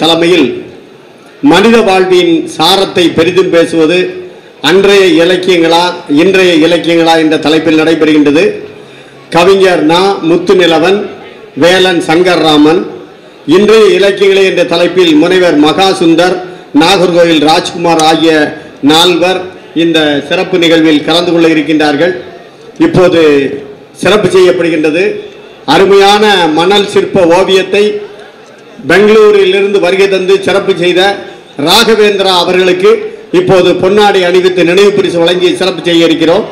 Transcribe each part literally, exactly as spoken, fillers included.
தலைமையில் மனித வாழ்வின் சாரத்தை பெரிதும் பேசுவது அன்றைய இலக்கியங்களா இன்றைய இலக்கியங்களா என்ற தலைப்பில் நடைபெறுகின்றது. கவிஞர் நா முத்துநிலவன், வேலன் சங்கர்ராமன். இன்றைய இலக்கியங்களே என்ற தலைப்பில் முனைவர் மகாசுந்தர், நாகர்கோவில் ராஜ்குமார் ஆகிய நால்வர் இந்த சிறப்பு நிகழ்வில் கலந்து கொள்ள இருக்கின்றார்கள். இப்போது சிறப்பு செய்யப்படுகின்றது. அருமையான மணல் சிற்ப ஓவியத்தை பெங்களூரிலிருந்து வருகை தந்து சிறப்பு செய்த ராகவேந்திரா அவர்களுக்கு இப்போது பொன்னாடை அணிவித்து நினைவு பரிசு வழங்கி சிறப்பு செய்ய இருக்கிறோம்.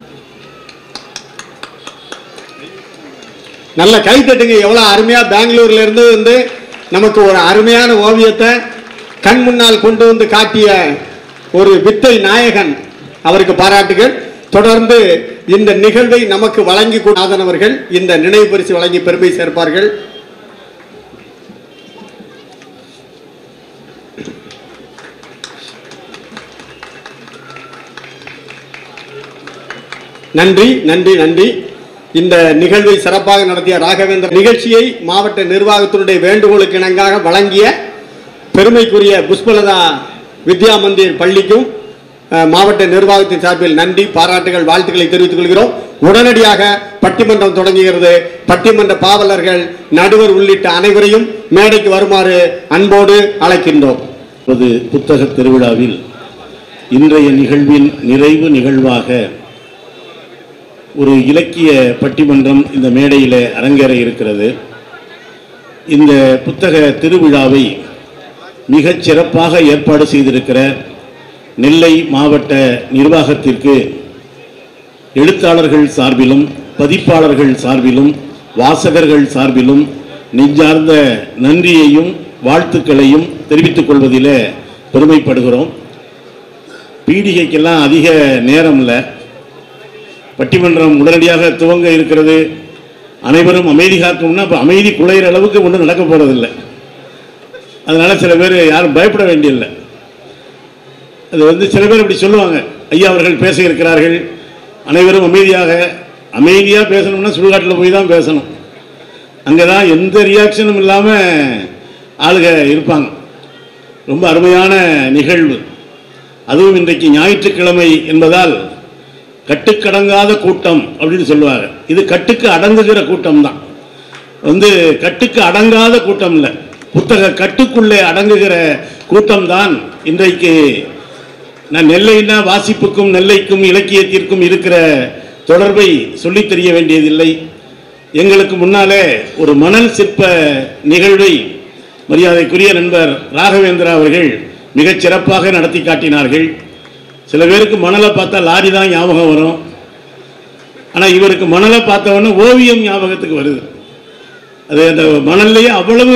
நல்ல கை தட்டுங்க. எவ்வளவு அருமையா பெங்களூர்ல இருந்து வந்து நமக்கு ஒரு அருமையான ஓவியத்தை கண் முன்னால் கொண்டு வந்து காட்டிய ஒரு வித்தை நாயகன், அவருக்கு பாராட்டுகள். தொடர்ந்து இந்த நிகழ்வை நமக்கு வழங்கி நாதன் அவர்கள் இந்த நினைவு பரிசு வழங்கி பெருமை சேர்ப்பார்கள். நன்றி நன்றி நன்றி. இந்த நிகழ்வை சிறப்பாக நடத்திய ராகவேந்திர நிகழ்ச்சியை மாவட்ட நிர்வாகத்தினுடைய வேண்டுகோளுக்கு இணங்காக வழங்கிய பெருமைக்குரிய புஷ்பலதா வித்யா மந்திர் பள்ளிக்கும் மாவட்ட நிர்வாகத்தின் சார்பில் நன்றி, பாராட்டுகள், வாழ்த்துக்களை தெரிவித்துக் கொள்கிறோம். உடனடியாக பட்டிமன்றம் தொடங்குகிறது. பட்டிமன்ற பாவலர்கள், நடுவர் உள்ளிட்ட அனைவரையும் மேடைக்கு வருமாறு அன்போடு அழைக்கின்றோம். புத்தக திருவிழாவில் இன்றைய நிகழ்வின் நிறைவு நிகழ்வாக ஒரு இலக்கிய பட்டிமன்றம் இந்த மேடையில் அரங்கேற இருக்கிறது. இந்த புத்தக திருவிழாவை மிகச் சிறப்பாக ஏற்பாடு செய்திருக்கிற நெல்லை மாவட்ட நிர்வாகத்திற்கு எழுத்தாளர்கள் சார்பிலும் பதிப்பாளர்கள் சார்பிலும் வாசகர்கள் சார்பிலும் நெஞ்சார்ந்த நன்றியையும் வாழ்த்துக்களையும் தெரிவித்துக் கொள்வதில் பெருமைப்படுகிறோம். பீடிகைக்கெல்லாம் அதிக நேரம் இல்லை. பட்டிமன்றம் உடனடியாக துவங்க இருக்கிறது. அனைவரும் அமைதி காக்கணும்னா இப்போ அமைதி குலையிற அளவுக்கு ஒன்றும் நடக்க போகிறதில்லை. அதனால் சில பேர் யாரும் பயப்பட வேண்டியதில்லை. அது வந்து சில பேர் இப்படி சொல்லுவாங்க, ஐயா அவர்கள் பேச இருக்கிறார்கள், அனைவரும் அமைதியாக அமைதியாக பேசணும்னா சுடுகாட்டில் போய் தான் பேசணும். அங்கே தான் எந்த ரியாக்ஷனும் இல்லாமல் ஆளுக இருப்பாங்க. ரொம்ப அருமையான நிகழ்வு. அதுவும் இன்றைக்கு ஞாயிற்றுக்கிழமை என்பதால் கட்டுக்கடங்காத கூட்டம் அப்படின்னு சொல்லுவாங்க. இது கட்டுக்கு அடங்குகிற கூட்டம் தான். வந்து கட்டுக்கு அடங்காத கூட்டம் இல்லை, புத்தக கட்டுக்குள்ளே அடங்குகிற கூட்டம் தான் இன்றைக்கு. நான் நெல்லைன்னா வாசிப்புக்கும் நெல்லைக்கும் இலக்கியத்திற்கும் இருக்கிற தொடர்பை சொல்லித் தெரிய வேண்டியதில்லை. எங்களுக்கு முன்னாலே ஒரு மணல் சிற்ப நிகழ்வை மரியாதைக்குரிய நண்பர் ராகவேந்திரா அவர்கள் மிகச் சிறப்பாக நடத்தி காட்டினார்கள். சில பேருக்கு மணலை பார்த்தா லாரி தான் ஞாபகம் வரும். ஆனால் இவருக்கு மணலை பார்த்தவொன்னே ஓவியம் ஞாபகத்துக்கு வருது. அது அந்த மணல்லையே அவ்வளவு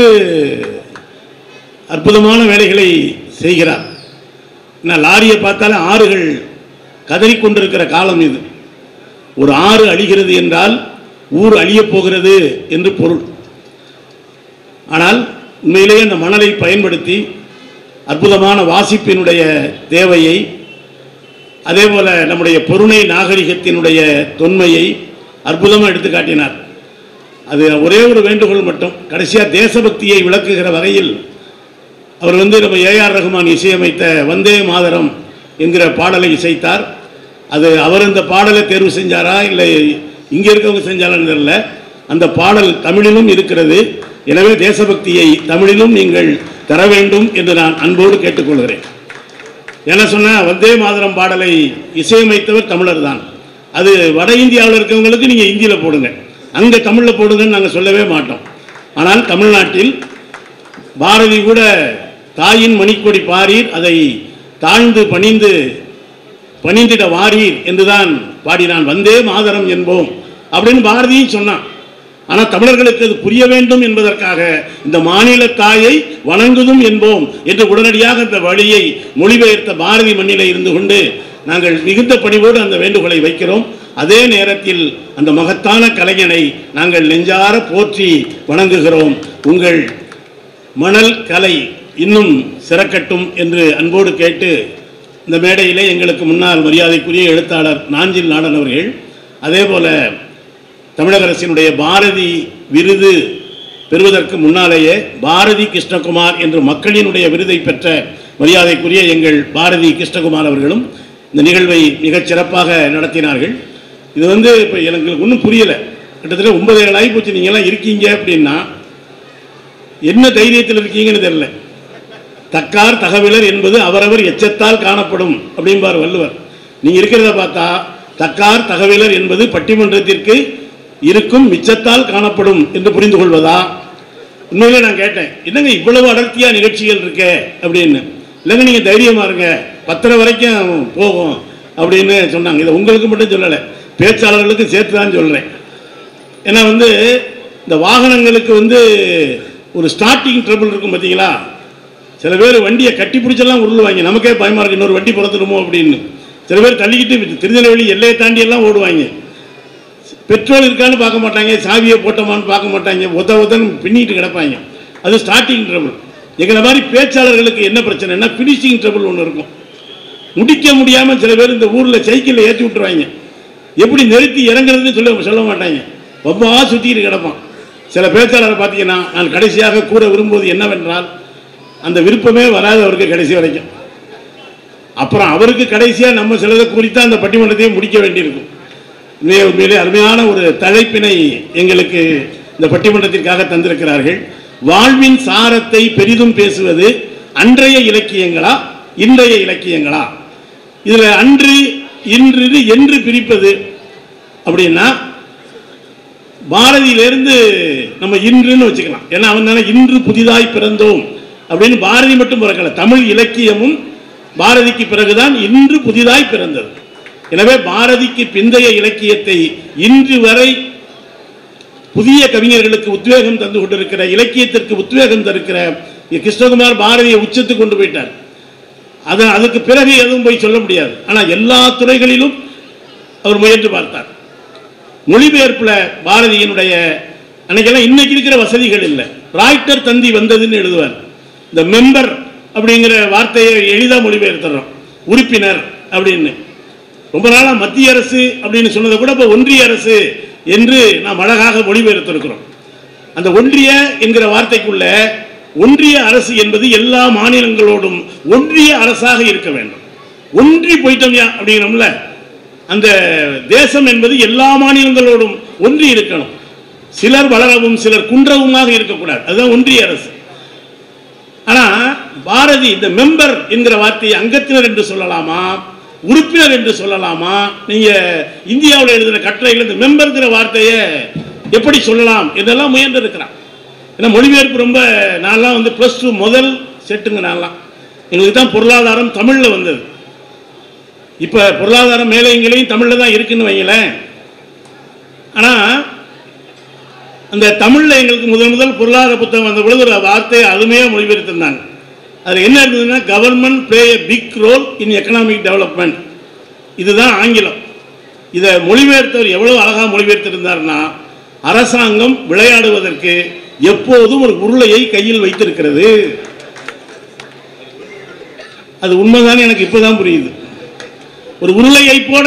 அற்புதமான வேலைகளை செய்கிறார். நான் லாரியை பார்த்தாலே ஆறுகள் கதறிக்கொண்டிருக்கிற காலம் இது. ஒரு ஆறு அழிகிறது என்றால் ஊர் அழியப் போகிறது என்று பொருள். ஆனால் உண்மையிலேயே அந்த மணலை பயன்படுத்தி அற்புதமான வாசிப்பினுடைய தேவையை, அதே போல நம்முடைய பொருணை நாகரிகத்தினுடைய தொன்மையை அற்புதமாக எடுத்து காட்டினார். அது ஒரே ஒரு வேண்டுகோள் மட்டும், கடைசியாக தேசபக்தியை விளக்குகிற வகையில் அவர் வந்து நம்ம ஏ ஆர் ரஹ்மான் இசையமைத்த வந்தே மாதரம் என்கிற பாடலை இசைத்தார். அது அவர் இந்த பாடலை தேர்வு செஞ்சாரா இல்லை இங்கே இருக்கவங்க செஞ்சாரான்னு தெரியல. அந்த பாடல் தமிழிலும் இருக்கிறது. எனவே தேசபக்தியை தமிழிலும் நீங்கள் தர வேண்டும் என்று நான் அன்போடு கேட்டுக்கொள்கிறேன். என்ன சொன்னால் வந்தே மாதரம் பாடலை இசையமைத்தவர் தமிழர் தான். அது வட இந்தியாவில் இருக்கவங்களுக்கு நீங்கள் இந்தியில் போடுங்க, அங்கே தமிழில் போடுங்கன்னு நாங்கள் சொல்லவே மாட்டோம். ஆனால் தமிழ்நாட்டில் பாரதி கூட தாயின் மணிக்கொடி பாரீர், அதை தாழ்ந்து பணிந்து பணிந்திட வாரீர் என்றுதான் பாடினான். வந்தே மாதரம் என்போம் அப்படின்னு பாரதியும் சொன்னான். ஆனால் தமிழர்களுக்கு அது புரிய வேண்டும் என்பதற்காக இந்த மாநில தாயை வணங்குதும் என்போம் என்று உடனடியாக அந்த வழியை மொழிபெயர்த்த பாரதி மண்ணிலே இருந்து கொண்டு நாங்கள் மிகுந்த பணிவோடு அந்த வேண்டுகோளை வைக்கிறோம். அதே நேரத்தில் அந்த மகத்தான கலைஞனை நாங்கள் நெஞ்சார போற்றி வணங்குகிறோம். உங்கள் மணல் கலை இன்னும் சிறக்கட்டும் என்று அன்போடு கேட்டு, இந்த மேடையிலே எங்களுக்கு முன்னால் மரியாதைக்குரிய எழுத்தாளர் நாஞ்சில் நாடன் அவர்கள், அதே போல தமிழக அரசினுடைய பாரதி விருது பெறுவதற்கு முன்னாலேயே பாரதி கிருஷ்ணகுமார் என்று மக்களினுடைய விருதை பெற்ற மரியாதைக்குரிய எங்கள் பாரதி கிருஷ்ணகுமார் அவர்களும் இந்த நிகழ்வை மிகச் சிறப்பாக நடத்தினார்கள். இது வந்து இப்போ எனக்கு ஒன்றும் புரியலை. கிட்டத்தட்ட ஒன்பது ஏழு ஆகி போச்சு. நீங்கள்லாம் இருக்கீங்க அப்படின்னா என்ன தைரியத்தில் இருக்கீங்கன்னு தெரியல. தக்கார் தகவலர் என்பது அவரவர் எச்சத்தால் காணப்படும் அப்படின்பார் வள்ளுவர். நீங்கள் இருக்கிறத பார்த்தா தக்கார் தகவலர் என்பது பட்டிமன்றத்திற்கு இருக்கும் மிச்சத்தால் காணப்படும் என்று புரிந்து கொள்வதா? உண்மையிலே நான் கேட்டேன், என்னங்க இவ்வளவு அடர்த்தியா நிகழ்ச்சிகள் இருக்க அப்படின்னு. இல்லைங்க நீங்கள் தைரியமாக இருங்க, பத்தரை வரைக்கும் போகும் அப்படின்னு சொன்னாங்க. இதை உங்களுக்கு மட்டும் சொல்லலை, பேச்சாளர்களுக்கு சேர்த்து தான் சொல்கிறேன். ஏன்னா வந்து இந்த வாகனங்களுக்கு வந்து ஒரு ஸ்டார்டிங் ட்ரபிள் இருக்கும் பார்த்தீங்களா? சில பேர் வண்டியை கட்டி பிடிச்செல்லாம் உருளுவாங்க, நமக்கே பயமாக இருக்குது இன்னொரு வண்டி பிறந்துடுமோ அப்படின்னு. சில பேர் தள்ளிக்கிட்டு திருநெல்வேலி எல்லையை தாண்டி எல்லாம் ஓடுவாங்க. பெட்ரோல் இருக்கான்னு பார்க்க மாட்டாங்க, சாவியை போட்டோமான்னு பார்க்க மாட்டாங்க, ஒத்த ஒத்தன்னு பின்னிட்டு கிடப்பாங்க. அது ஸ்டார்டிங் ட்ரபிள். எங்களை மாதிரி பேச்சாளர்களுக்கு என்ன பிரச்சனைனா ஃபினிஷிங் ட்ரபிள் ஒன்று இருக்கும். முடிக்க முடியாமல் சில பேர் இந்த ஊரில் சைக்கிளில் ஏற்றி விட்டுருவாங்க. எப்படி நிறுத்தி இறங்குறதுன்னு சொல்ல சொல்ல மாட்டாங்க, ரொம்ப சுற்றிக்கிட்டு கிடப்பான். சில பேச்சாளரை பார்த்தீங்கன்னா நான் கடைசியாக கூற விரும்புவது என்னவென்றால், அந்த விருப்பமே வராது அவருக்கு கடைசி வரைக்கும். அப்புறம் அவருக்கு கடைசியாக நம்ம சிலதை குறித்தான் அந்த பட்டிமன்றத்தையும் முடிக்க வேண்டியிருக்கும். உண்மையே உண்மையிலே அருமையான ஒரு தலைப்பினை எங்களுக்கு இந்த பட்டிமன்றத்திற்காக தந்திருக்கிறார்கள். வாழ்வின் சாரத்தை பெரிதும் பேசுவது அன்றைய இலக்கியங்களா இன்றைய இலக்கியங்களா? இதில் அன்று இன்று என்று பிரிப்பது அப்படின்னா பாரதியிலிருந்து நம்ம இன்றுன்னு வச்சுக்கலாம். ஏன்னா அவன் தானே இன்று புதிதாய் பிறந்தோம் அப்படின்னு. பாரதி மட்டும் பிறக்கல, தமிழ் இலக்கியமும் பாரதிக்கு பிறகுதான் இன்று புதிதாய் பிறந்தது. எனவே பாரதிக்கு பிந்தைய இலக்கியத்தை இன்று வரை புதிய கவிஞர்களுக்கு உத்வேகம் தந்து கொண்டிருக்கிற, இலக்கியத்திற்கு உத்வேகம் தருக்கிற கிருஷ்ணகுமார் பாரதியை உச்சத்துக்கு கொண்டு போயிட்டார். அது அதுக்கு பிறகு எதுவும் போய் சொல்ல முடியாது. ஆனால் எல்லா துறைகளிலும் அவர் முயன்று பார்த்தார். மொழிபெயர்ப்பில் பாரதியினுடைய அன்னைக்கெல்லாம் இன்னைக்கு இருக்கிற வசதிகள் இல்லை. ராய்ட்டர் தந்தி வந்ததுன்னு எழுதுவார். இந்த மெம்பர் அப்படிங்கிற வார்த்தையை எளிதாக மொழிபெயர்த்துறோம், உறுப்பினர் அப்படின்னு. ரொம்ப நாளாக மத்திய அரசு அப்படின்னு சொன்னதை கூட இப்போ ஒன்றிய அரசு என்று நாம் அழகாக மொழிபெயர்த்திருக்கிறோம். அந்த ஒன்றிய என்கிற வார்த்தைக்குள்ள ஒன்றிய அரசு என்பது எல்லா மாநிலங்களோடும் ஒன்றிய அரசாக இருக்க வேண்டும். ஒன்றி போயிட்டோம் அப்படிங்கிறோம்ல, அந்த தேசம் என்பது எல்லா மாநிலங்களோடும் ஒன்றி இருக்கணும். சிலர் வளரவும் சிலர் குன்றவுமாக இருக்கக்கூடாது, அதுதான் ஒன்றிய அரசு. ஆனால் பாரதி இந்த மெம்பர் என்கிற வார்த்தையை அங்கத்தினர் என்று சொல்லலாமா, உறுப்பினர் என்று சொல்லலாமா? நீங்க இந்தியாவில் எழுதின கட்டுரையில் இந்த மெம்பர்ங்கிற வார்த்தையை எப்படி சொல்லலாம் என்றெல்லாம் முயன்று இருக்கிறான். ஏன்னா மொழிபெயர்ப்பு ரொம்ப நான்லாம் வந்து ப்ளஸ் டூ முதல் செட்டுங்க. நான்லாம் எங்களுக்கு தான் பொருளாதாரம் தமிழில் வந்தது. இப்போ பொருளாதாரம் மேலைங்களையும் தமிழில் தான் இருக்குன்னு வைங்களேன். ஆனால் அந்த தமிழில் எங்களுக்கு முதல் முதல் பொருளாதார புத்தகம் வந்த பொழுது ஒரு வார்த்தையை அருமையாக மொழிபெயர்த்திருந்தாங்க. அதில் என்ன இருந்ததுன்னா, government play a big role in economic development. இதுதான் ஆங்கிலம். இதை மொழிபெயர்த்தவர் எவ்வளவு அழகாக மொழிபெயர்த்திருந்தார்னா, அரசாங்கம் விளையாடுவதற்கு எப்போதும் ஒரு உருளையை கையில் வைத்திருக்கிறது. அது உண்மைதானே? எனக்கு இப்போதான் புரியுது. ஒரு உருளையை போட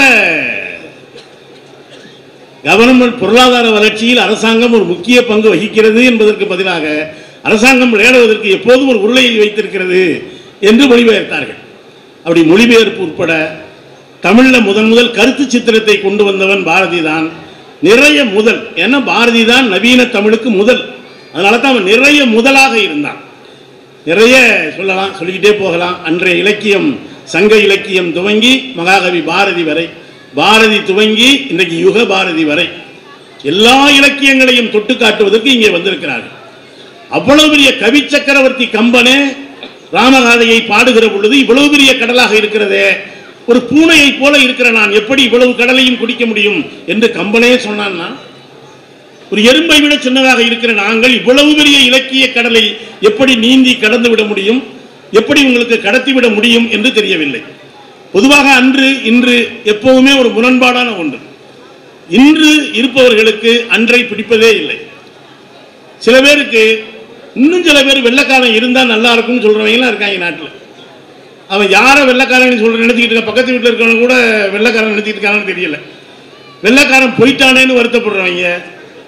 கவர்மெண்ட் பொருளாதார வளர்ச்சியில் அரசாங்கம் ஒரு முக்கிய பங்கு வகிக்கிறது என்பதற்கு பதிலாக அரசாங்கம் விளையாடுவதற்கு எப்போதும் ஒரு உருளையை வைத்திருக்கிறது என்று மொழிபெயர்த்தார்கள். அப்படி மொழிபெயர்ப்பு உட்பட தமிழில் முதன் முதல் கருத்து சித்திரத்தை கொண்டு வந்தவன் பாரதி தான். நிறைய முதல், ஏன்னா பாரதி தான் நவீன தமிழுக்கு முதல். அதனால தான் அவன் நிறைய முதலாக இருந்தான். நிறைய சொல்லலாம், சொல்லிக்கிட்டே போகலாம். அன்றைய இலக்கியம், சங்க இலக்கியம் துவங்கி மகாகவி பாரதி வரை, பாரதி துவங்கி இன்றைக்கு யுக பாரதி வரை எல்லா இலக்கியங்களையும் தொட்டு காட்டுவதற்கு இங்கே வந்திருக்கிறார்கள். அவ்வளவு பெரிய கவி சக்கரவர்த்தி கம்பனே ராமகாதையை பாடுகிற பொழுது இவ்வளவு பெரிய கடலாக இருக்கிறதே, ஒரு பூனையை போல இருக்கிற நான் எப்படி இவ்வளவு கடலையும் குடிக்க முடியும் என்று கம்பனே சொன்னான்னா, ஒரு எறும்பை விட சின்னதாக இருக்கிற நாங்கள் இவ்வளவு பெரிய இலக்கிய கடலை எப்படி நீந்தி கடந்து விட முடியும், எப்படி உங்களுக்கு கடத்திவிட முடியும் என்று தெரியவில்லை. பொதுவாக அன்று இன்று எப்பவுமே ஒரு முரண்பாடான ஒன்று. இன்று இருப்பவர்களுக்கு அன்றை பிடிப்பதே இல்லை. சில பேருக்கு இன்னும் சில பேர் வெள்ளைக்காரன் இருந்தால் நல்லா இருக்கும்னு சொல்றவங்கலாம் இருக்காங்க நாட்டில். அவன் யாரை வெள்ளைக்காரன் சொல்ற நினைச்சிக்கிட்டு இருக்க, பக்கத்து வீட்டில் இருக்கவங்க கூட வெள்ளைக்காரன் நினைச்சிட்டு இருக்காங்கன்னு தெரியல. வெள்ளைக்காரன் போயிட்டானேன்னு வருத்தப்படுறவங்க,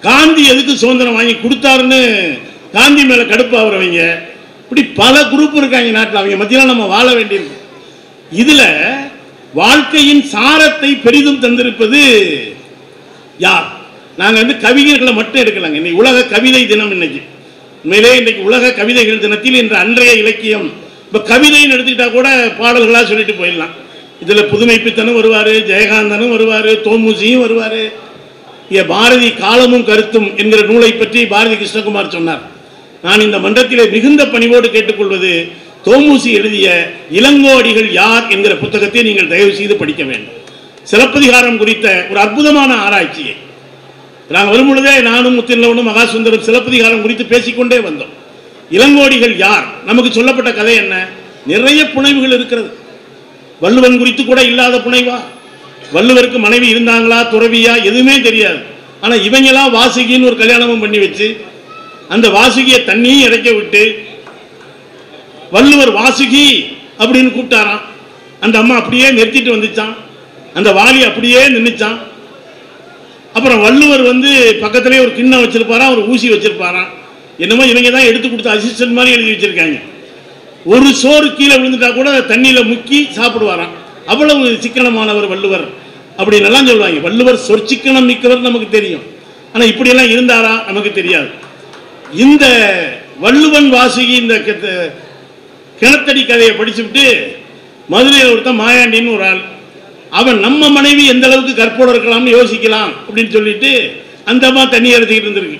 காந்தி எதுக்கு சுதந்திரம் வாங்கி கொடுத்தாருன்னு காந்தி மேல கடுப்பு ஆகுறவங்க இப்படி பல குரூப் இருக்காங்க நாட்டில். அவங்க மத்தியில் நம்ம வாழ வேண்டியிருக்கு. இதுல வாழ்க்கையின் சாரத்தை பெரிதும் தந்திருப்பது யார்? நாங்கள் வந்து கவிஞர்களை மட்டும் எடுக்கலாங்க. இன்னைக்கு உலக கவிதை தினம். இன்னைக்கு உண்மையிலே இன்னைக்கு உலக கவிதைகள் தினத்தில் இன்று அன்றைய இலக்கியம் இப்போ கவிதைன்னு எடுத்துக்கிட்டா கூட பாடல்களாக சொல்லிட்டு போயிடலாம். இதில் புதுமைப்பித்தனும் வருவார், ஜெயகாந்தனும் வருவார், தோமுசியும் வருவார். இங்கே பாரதி காலமும் கருத்தும் என்கிற நூலை பற்றி பாரதி கிருஷ்ணகுமார் சொன்னார். நான் இந்த மன்றத்திலே மிகுந்த பணிவோடு கேட்டுக்கொள்வது, தோமுசி எழுதிய இளங்கோடிகள் யார் என்கிற புத்தகத்தை நீங்கள் தயவு செய்து படிக்க வேண்டும். சிலப்பதிகாரம் குறித்த ஒரு அற்புதமான ஆராய்ச்சியை நாங்கள் வரும்பொழுதே நானும் முத்திலவனும் மகாசுந்தரம் சிலப்பதிகாரம் குறித்து பேசிக்கொண்டே வந்தோம். இளங்கோடிகள் யார்? நமக்கு சொல்லப்பட்ட கதை என்ன? நிறைய புனைவுகள் இருக்கிறது. வள்ளுவன் குறித்து கூட இல்லாத புனைவா? வள்ளுவருக்கு மனைவி இருந்தாங்களா, துறவியா, எதுவுமே தெரியாது. ஆனால் இவங்கெல்லாம் வாசுகின்னு ஒரு கல்யாணமும் பண்ணி வச்சு அந்த வாசுகியை தண்ணியும் இறைக்க விட்டு வள்ளுவர் வாசுகி அப்படின்னு கூப்பிட்டாராம். அந்த அம்மா அப்படியே நிறுத்திட்டு வந்துச்சான். அந்த வாலி அப்படியே நின்றுச்சான். அப்புறம் வள்ளுவர் வந்து பக்கத்திலே ஒரு கிண்ணம் வச்சிருப்பாராம், ஒரு ஊசி வச்சிருப்பாராம். என்னமோ இவங்க தான் எடுத்து கொடுத்த அசிஸ்டன்ட் மாதிரி எழுதி வச்சிருக்காங்க. ஒரு சோறு கீழே விழுந்துட்டா கூட தண்ணியில் முக்கி சாப்பிடுவாராம். அவ்வளவு சிக்கனமானவர் வள்ளுவர் அப்படின்னு எல்லாம் சொல்லுவாங்க. வள்ளுவர் சொற்சிக்கனம் மிக்கவர் நமக்கு தெரியும். ஆனால் இப்படியெல்லாம் இருந்தாரா நமக்கு தெரியாது. இந்த வள்ளுவன் வாசுகி இந்த கிணத்தடி கதையை படிச்சுவிட்டு மதுரையில் ஒருத்தன் மாயாண்டின்னு ஒரு ஆள், அவன் நம்ம மனைவி எந்த அளவுக்கு கற்போடு இருக்கலாம்னு யோசிக்கலாம் அப்படின்னு சொல்லிட்டு அந்த அம்மா தண்ணி எடுத்துக்கிட்டு இருந்திருக்கு.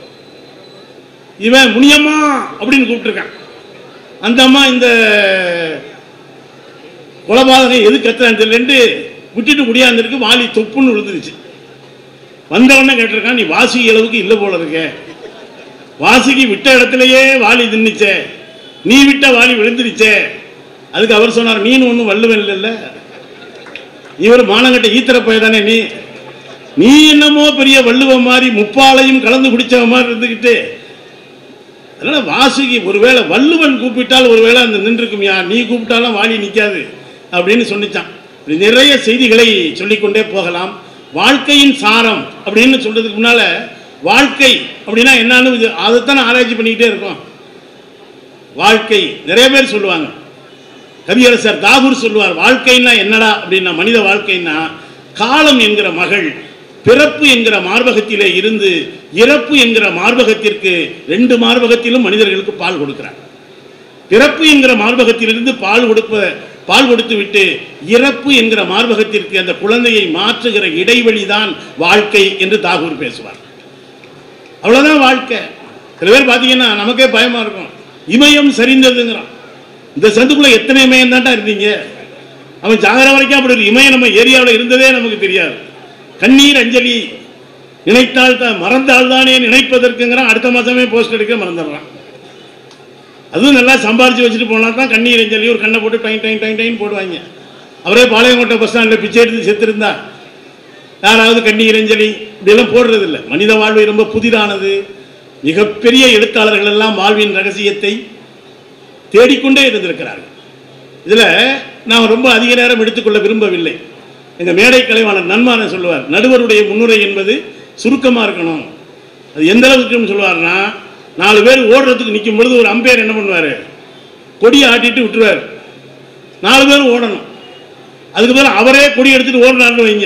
இவன் முனியம்மா அப்படின்னு கூப்பிட்டுருக்கான். அந்த அம்மா இந்த கொலபாதகம் எது கத்துறான்னு தெரியலன்னு விட்டுட்டு முடியாந்துருக்கு. வாலி தொப்புன்னு விழுந்துருச்சு. வந்தவொடனே கேட்டிருக்கான், நீ வாசுகி அளவுக்கு இல்லை போல இருக்க. வாசுகி விட்ட இடத்துலையே வாலி தின்னுச்சே, நீ விட்ட வாலி விழுந்துருச்சே. அதுக்கு அவர் சொன்னார், நீனு ஒன்றும் வள்ளுவன் இல்லைல்ல, இவர் மானங்கட்ட ஈத்திரப்பய தானே நீ நீ என்னமோ பெரிய வள்ளுவ மாதிரி முப்பாலையும் கலந்து குடிச்சவ மாதிரி இருந்துக்கிட்டு. அதனால வாசுகி ஒருவேளை வள்ளுவன் கூப்பிட்டால் ஒருவேளை அந்த நின்றுக்குமியா, நீ கூப்பிட்டாலும் வாலி நிற்காது அப்படின்னு சொன்னிச்சான். நிறைய செய்திகளை சொல்லிக்கொண்டே போகலாம். வாழ்க்கையின் சாரம் அப்படின்னு சொல்றதுக்கு முன்னால வாழ்க்கை அப்படின்னா என்னன்னு அதைத்தான் ஆராய்ச்சி பண்ணிக்கிட்டே இருக்கோம். வாழ்க்கை நிறைய பேர் சொல்லுவாங்க. கவியரசர் தாகூர் சொல்லுவார், வாழ்க்கைன்னா என்னடா அப்படின்னா, மனித வாழ்க்கைன்னா காலம் என்கிற மகள் பிறப்பு என்கிற மார்பகத்திலே இருந்து இறப்பு என்கிற மார்பகத்திற்கு, ரெண்டு மார்பகத்திலும் மனிதர்களுக்கு பால் கொடுக்கிறார். பிறப்பு என்கிற மார்பகத்திலிருந்து பால் கொடுப்ப பால் கொடுத்து விட்டு இறப்பு என்கிற மார்பகத்திற்கு அந்த குழந்தையை மாற்றுகிற இடைவெளி தான் வாழ்க்கை என்று தாகூர் பேசுவார். அவ்வளவுதான் வாழ்க்கை. சில பேர் பார்த்தீங்கன்னா நமக்கே பயமா இருக்கும், இமயம் சரிந்ததுங்கிறான். இந்த சந்துக்குள்ள எத்தனை இமயம் தான்டா இருந்தீங்க? அவன் ஜாகிர வரைக்கும் அப்படி ஒரு இமயம் நம்ம ஏரியாவில் இருந்ததே நமக்கு தெரியாது. கண்ணீர் அஞ்சலி நினைத்தால் தான் மறந்தால் தானே நினைப்பதற்குங்கிறான். அடுத்த மாதமே போஸ்ட் எடுக்க மறந்துடுறான். அதுவும் நல்லா சம்பாரிச்சு வச்சுட்டு போனால் தான் கண்ணீர் அஞ்சலி ஒரு கண்ணை போட்டு டைன் டைன் டைன் டைன் போடுவாங்க. அவரே பாளையங்கோட்டை பஸ் ஸ்டாண்டில் பிச்சை எடுத்து செத்துருந்தா யாராவது கண்ணீர் அஞ்சலி இப்படியெல்லாம் போடுறது இல்லை. மனித வாழ்வை ரொம்ப புதிதானது. மிகப்பெரிய எழுத்தாளர்கள் எல்லாம் வாழ்வின் ரகசியத்தை தேடிக்கொண்டே இருந்திருக்கிறார்கள். இதில் நான் ரொம்ப அதிக நேரம் எடுத்துக்கொள்ள விரும்பவில்லை. எங்கள் மேடை கலைவாணர் நன்மான சொல்லுவார், நடுவருடைய முன்னுரை என்பது சுருக்கமாக இருக்கணும். அது எந்த அளவுக்குன்னு சொல்லுவார்னா, நாலு பேர் ஓடுறதுக்கு நிற்கும் பொழுது ஒரு அம்பையர் என்ன பண்ணுவார், கொடியை ஆட்டிட்டு விட்டுருவார். நாலு பேர் ஓடணும். அதுக்கு பதில் அவரே கொடி எடுத்துட்டு ஓடினார்னு வைங்க.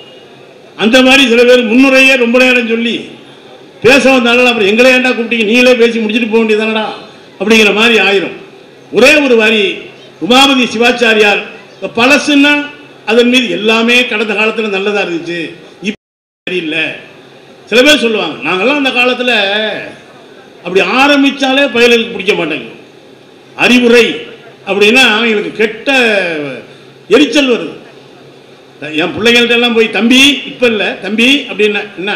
அந்த மாதிரி சில பேர் முன்னுரையே ரொம்ப நேரம் சொல்லி பேச வந்தாலும் அப்புறம் எங்களே ஏண்டா கூப்பிட்டீங்க, நீங்களே பேசி முடிச்சுட்டு போக வேண்டியதானடா அப்படிங்கிற மாதிரி ஆயிரும். ஒரே ஒரு வரி உமாபதி சிவாச்சாரியார், பழசுன்னா அதன் மீது எல்லாமே கடந்த காலத்தில் நல்லதாக இருந்துச்சு, இப்போ சரியில்லை. சில பேர் சொல்லுவாங்க, நாங்கள்லாம் அந்த காலத்தில் அப்படி ஆரம்பித்தாலே பயலுக்கு பிடிக்க மாட்டாங்க. அறிவுரை அப்படின்னா அவங்களுக்கு கெட்ட எரிச்சல் வருது. என் பிள்ளைங்கள்ட்ட எல்லாம் போய் தம்பி இப்போ இல்லை தம்பி அப்படின்னா என்ன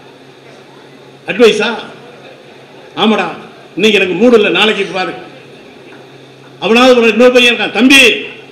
அட்வைஸா? ஆமாடா இன்னைக்கு எனக்கு மூடு இல்லை, நாளைக்கு பாரு. அவனாவது ஒரு இன்னொரு பையன் இருக்கான், தம்பி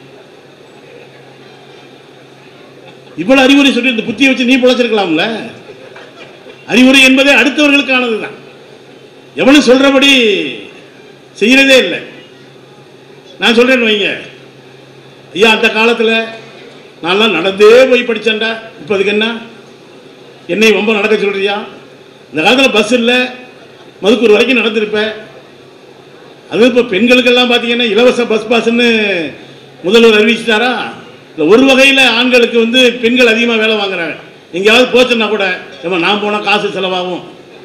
இவ்வளவு அறிவுரை சொல்லி இந்த புத்தியை வச்சு நீ பிழைச்சிருக்கலாம்ல. அறிவுரை என்பதே அடுத்தவர்களுக்கானது தான். எவனும் சொல்றபடி செய்யறதே இல்லை. நான் சொல்றேன்னு வைங்க, ஐயா அந்த காலத்தில் நான்லாம் நடந்தே போய் படித்தேன்டா, இப்போ அதுக்கு என்ன என்னை ரொம்ப நடக்க சொல்றியா? இந்த காலத்தில் பஸ் இல்லை, மதுக்கூர் வரைக்கும் நடந்திருப்பேன். அது இப்போ பெண்களுக்கெல்லாம் பார்த்தீங்கன்னா இலவச பஸ் பாஸ்ன்னு முதல்வர் அறிவிச்சிட்டாரா? இல்லை ஒரு வகையில் ஆண்களுக்கு வந்து பெண்கள் அதிகமாக வேலை வாங்குறாங்க. எங்கேயாவது போச்சுன்னா கூட ஏமா நான் போனால் காசு செலவாகும்,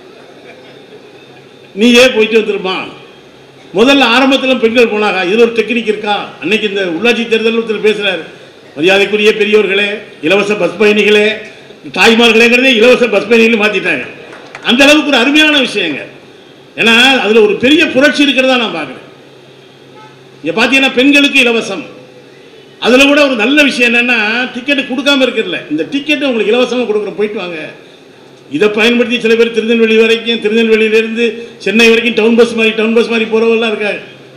நீயே போயிட்டு வந்துருமா. முதல்ல ஆரம்பத்தில் பெண்கள் போனாங்க. இதில் ஒரு டெக்னிக் இருக்கா? அன்னைக்கு இந்த உள்ளாட்சி தேர்தல் ஒருத்தர் பேசுகிறார், மரியாதைக்குரிய பெரியோர்களே, இலவச பஸ் பயணிகளே, தாய்மார்களேங்கிறதே இலவச பஸ் பயணிகள் மாற்றிட்டாங்க. அந்த அளவுக்கு ஒரு அருமையான விஷயங்க. ஏன்னா அதில் ஒரு பெரிய புரட்சி இருக்கிறதா நான் பார்க்குறேன். இங்கே பார்த்தீங்கன்னா பெண்களுக்கு இலவசம். அதில் கூட ஒரு நல்ல விஷயம் என்னென்னா, டிக்கெட்டு கொடுக்காம இருக்கிறதில்ல, இந்த டிக்கெட்டை உங்களுக்கு இலவசமாக கொடுக்குறோம், போயிட்டு வாங்க. இதை பயன்படுத்தி சில பேர் திருநெல்வேலி வரைக்கும், திருநெல்வேலியிலேருந்து சென்னை வரைக்கும் டவுன் பஸ் மாதிரி டவுன் பஸ் மாதிரி போகிறவங்களாம் இருக்காங்க.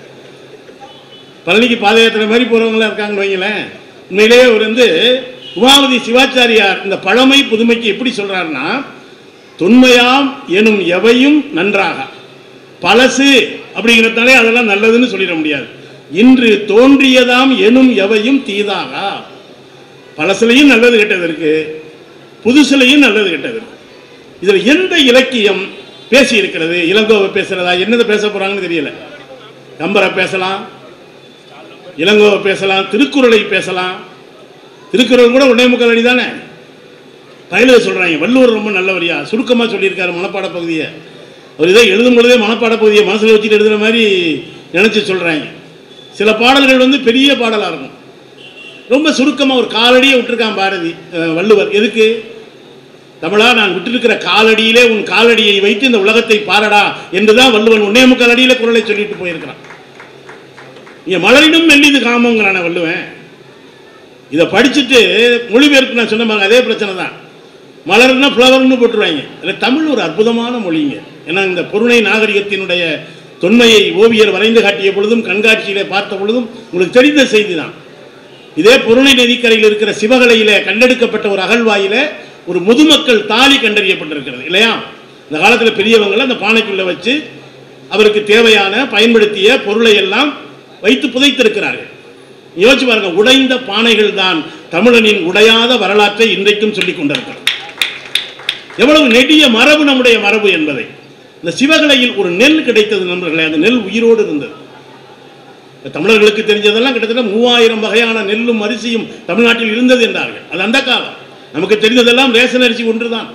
பழனிக்கு பாத யாத்திரை மாதிரி போகிறவங்களாம் இருக்காங்கன்னு வைங்களேன். உண்மையிலேயே அவர் வந்து உமாவதி சிவாச்சாரியார் இந்த பழமை புதுமைக்கு எப்படி சொல்கிறாருன்னா, தொன்மையாம் எனும் எவையும் நன்றாக, பழசு அப்படிங்கிறதாலே அதெல்லாம் நல்லதுன்னு சொல்லிட முடியாது. இன்று தோன்றியதாம் எனும் எவையும் தீதாக, பழசுலையும் நல்லது கெட்டது இருக்கு, புதுசுலையும் நல்லது கெட்டது இருக்கு. இதில் எந்த இலக்கியம் பேசி இருக்கிறது? இளங்கோவை பேசுறதா, என்னதை பேச போறாங்கன்னு தெரியல. கம்பரை பேசலாம், இளங்கோவை பேசலாம், திருக்குறளை பேசலாம். திருக்குறள் கூட ஒன்னே முக்கால் அடி தானே. பயில சொல்றாங்க வள்ளுவர் ரொம்ப நல்லவரியா, சுருக்கமாக சொல்லியிருக்காரு மனப்பாட பகுதியை. அவர் இதை எழுதும் பொழுதே மனப்பாட பகுதியை மனசில் வச்சுட்டு எழுதுகிற மாதிரி நினச்சி சொல்கிறாங்க. சில பாடல்கள் வந்து பெரிய பாடலாக இருக்கும், ரொம்ப சுருக்கமாக ஒரு காலடியை விட்டுருக்கான் பாரதி வள்ளுவர். எதுக்கு? தமிழா, நான் விட்டிருக்கிற காலடியிலே உன் காலடியை வைத்து இந்த உலகத்தை பாரடா என்றுதான் வள்ளுவன் ஒன்னே முக்கால் அடியில் குறளை சொல்லிட்டு போயிருக்கிறான். இங்கே மலரினும் மெல்லிது காமங்கிறான வள்ளுவன். இதை படிச்சுட்டு மொழிபெயர்ப்பு நான் சொன்ன அதே பிரச்சனை தான். மலர்னா ஃப்ளவர்னு போட்டுருவாங்க. அதில் தமிழ் ஒரு அற்புதமான மொழிங்க. ஏன்னா இந்த பொருணை நாகரிகத்தினுடைய தொன்மையை ஓவியர் வரைந்து காட்டிய பொழுதும் கண்காட்சியிலே பார்த்த பொழுதும் உங்களுக்கு தெரிந்த செய்தி தான். இதே பொருணை நதிக்கரையில் இருக்கிற சிவகலையிலே கண்டெடுக்கப்பட்ட ஒரு அகழ்வாயில ஒரு முதுமக்கள் தாலி கண்டறியப்பட்டிருக்கிறது இல்லையா? இந்த காலத்தில் பெரியவங்களை அந்த பானைக்குள்ளே வச்சு அவருக்கு தேவையான பயன்படுத்திய பொருளை எல்லாம் வைத்து புதைத்திருக்கிறார்கள். யோசிச்சு பாருங்க, உடைந்த பானைகள் தான் தமிழனின் உடையாத வரலாற்றை இன்றைக்கும் சொல்லிக் கொண்டிருக்கிறது. எவ்வளவு நெடிய மரபு நம்முடைய மரபு என்பதை. இந்த சிவகலையில் ஒரு நெல் கிடைத்தது நண்பர்களே, அந்த நெல் உயிரோடு இருந்தது. தமிழர்களுக்கு தெரிஞ்சதெல்லாம் கிட்டத்தட்ட மூவாயிரம் வகையான நெல்லும் அரிசியும் தமிழ்நாட்டில் இருந்தது என்றார்கள். அது அந்த காலம். நமக்கு தெரிந்ததெல்லாம் ரேஷன் அரிசி ஒன்றுதான்.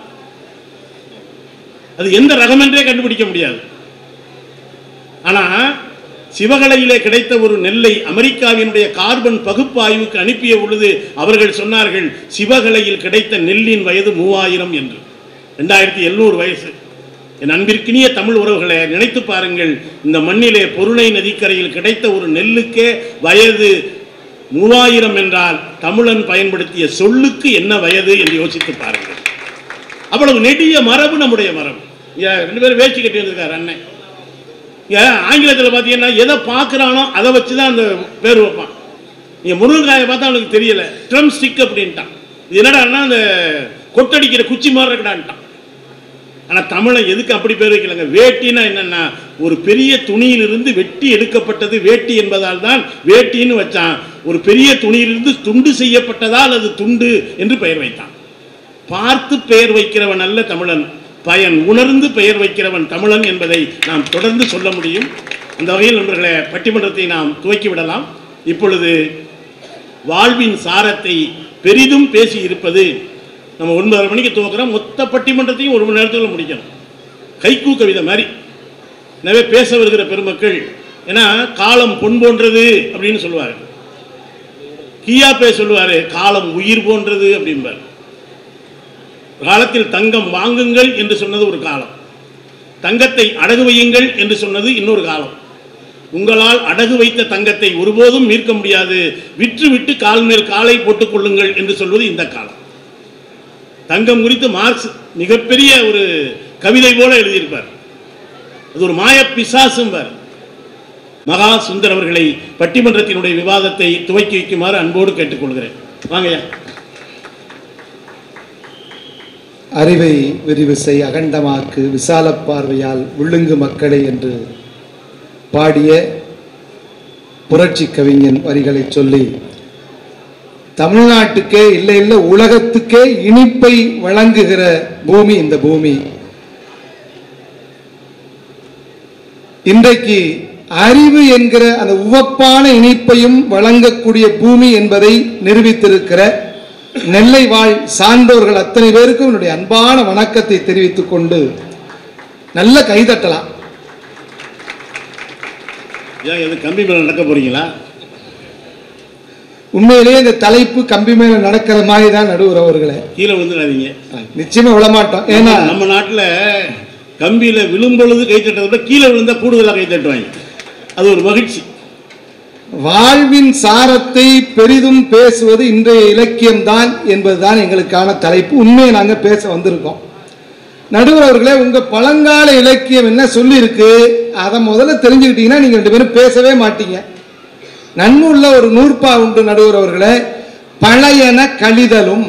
அது எந்த ரகம் என்றே கண்டுபிடிக்க முடியாது. ஆனா சிவகலையிலே கிடைத்த ஒரு நெல்லை அமெரிக்காவினுடைய கார்பன் பகுப்பாய்வுக்கு அனுப்பிய பொழுது அவர்கள் சொன்னார்கள், சிவகலையில் கிடைத்த நெல்லின் வயது மூவாயிரம் என்று. ரெண்டாயிரத்தி எழுநூறு வயசு. என் அன்பிற்கினிய தமிழ் உறவுகளை நினைத்து பாருங்கள், இந்த மண்ணிலே பொருணை நதிக்கரையில் கிடைத்த ஒரு நெல்லுக்கே வயது மூவாயிரம் என்றால் தமிழன் பயன்படுத்திய சொல்லுக்கு என்ன வயது என்று யோசித்து பாருங்கள். அவ்வளவு நெடிய மரபு நம்முடைய மரபு. ரெண்டு பேரும் வேட்சி கட்டி வந்திருக்காரு அண்ணன். ஆங்கிலத்தில் பார்த்தீங்கன்னா எதை பார்க்குறானோ அதை வச்சு தான் அந்த பேர் வைப்பான். நீங்கள் முருங்கைக்காயை பார்த்தா அவனுக்கு தெரியல, ட்ரம் ஸ்டிக் அப்படின்ட்டான். இது என்னடான்னா அந்த கொட்டடிக்கிற குச்சி மாதிரி இருக்கடான்ட்டான். ஆனால் தமிழை எதுக்கு அப்படி பேர் வைக்கலங்க? வேட்டின்னா என்னன்னா, ஒரு பெரிய துணியிலிருந்து வெட்டி எடுக்கப்பட்டது வேட்டி என்பதால் தான் வேட்டின்னு வச்சான். ஒரு பெரிய துணியிலிருந்து துண்டு செய்யப்பட்டதால் அது துண்டு என்று பெயர் வைத்தான். பார்த்து பெயர் வைக்கிறவன் அல்ல தமிழன், பயன் உணர்ந்து பெயர் வைக்கிறவன் தமிழன் என்பதை நாம் தொடர்ந்து சொல்ல முடியும். அந்த வகையில் நண்பர்களே, பட்டிமன்றத்தை நாம் துவக்கி விடலாம். இப்பொழுது வாழ்வின் சாரத்தை பெரிதும் பேசி இருப்பது, நம்ம ஒன்பதரை மணிக்கு துவக்கிறோம், மொத்த பட்டிமன்றத்தையும் ஒரு மணி நேரத்தில் முடிக்கணும். கைக்கூ கவிதை மாதிரி எனவே பேச வருகிற பெருமக்கள், ஏன்னா காலம் பொன் போன்றது அப்படின்னு சொல்லுவார். கியாப்பே சொல்லுவார், காலம் உயிர் போன்றது அப்படின்பார். காலத்தில் தங்கம் வாங்குங்கள் என்று சொன்னது ஒரு காலம், தங்கத்தை அடகு வையுங்கள் என்று சொன்னது இன்னொரு காலம். உங்களால் அடகு வைத்த தங்கத்தை ஒருபோதும் மீட்க முடியாது, விற்று விட்டு கால் மேல் காலை போட்டுக் கொள்ளுங்கள் என்று சொல்வது இந்த காலம். தங்கம் குறித்து மார்க்ஸ் மிகப்பெரிய ஒரு கவிதை போல எழுதியிருப்பார். அது ஒரு மாய பிசாசும். மகா சுந்தர் அவர்களை பட்டிமன்றத்தினுடைய விவாதத்தை துவக்கி வைக்குமாறு அன்போடு கேட்டுக்கொள்கிறேன். வாங்கய்யா. அறிவை விரிவு செய் அகண்டமாக்கு விசால பார்வையால் உள்ளுங்கு மக்களை என்று பாடிய புரட்சி கவிஞன் வரிகளை சொல்லி, தமிழ்நாட்டுக்கே இல்லை இல்லை உலகத்துக்கே இனிப்பை வழங்குகிற பூமி இந்த பூமி. இன்றைக்கு அறிவு என்கிற அந்த உவப்பான இனிப்பையும் வழங்கக்கூடிய பூமி என்பதை நிரூபித்திருக்கிற நெல்லை வாழ் சான்றோர்கள் அத்தனை பேருக்கும் என்னுடைய அன்பான வணக்கத்தை தெரிவித்துக் கொண்டு நல்ல கைதட்டலாம். கம்பி மேல நடக்க போறீங்களா? உண்மையிலேயே இந்த தலைப்பு கம்பி மேல நடக்கிற மாதிரி தான் நடுவர் அவர்களே. கீழே விழுந்துடாதீங்க. நிச்சயமா விழமாட்டோம். ஏன்னா நம்ம நாட்டில் கம்பியில விழும்பொழுது கை தட்டதை விட கீழே விழுந்தா கூடுதலாக கை தட்டுவாங்க. அது ஒரு மகிழ்ச்சி. வாழ்வின் சாரத்தை பெரிதும் பேசுவது இன்றைய இலக்கியம் தான் என்பதுதான் எங்களுக்கான தலைப்பு. உண்மையை நாங்க பேச வந்திருக்கோம். நடுவர் அவர்களே, உங்க பழங்கால இலக்கியம் என்ன சொல்லி இருக்கு அதை முதல்ல தெரிஞ்சுக்கிட்டீங்கன்னா நீங்க ரெண்டு பேரும் பேசவே மாட்டீங்க. நன்னூல்ல ஒரு நூற்பா உண்டு நடுவர் அவர்களே. பழையன கழிதலும்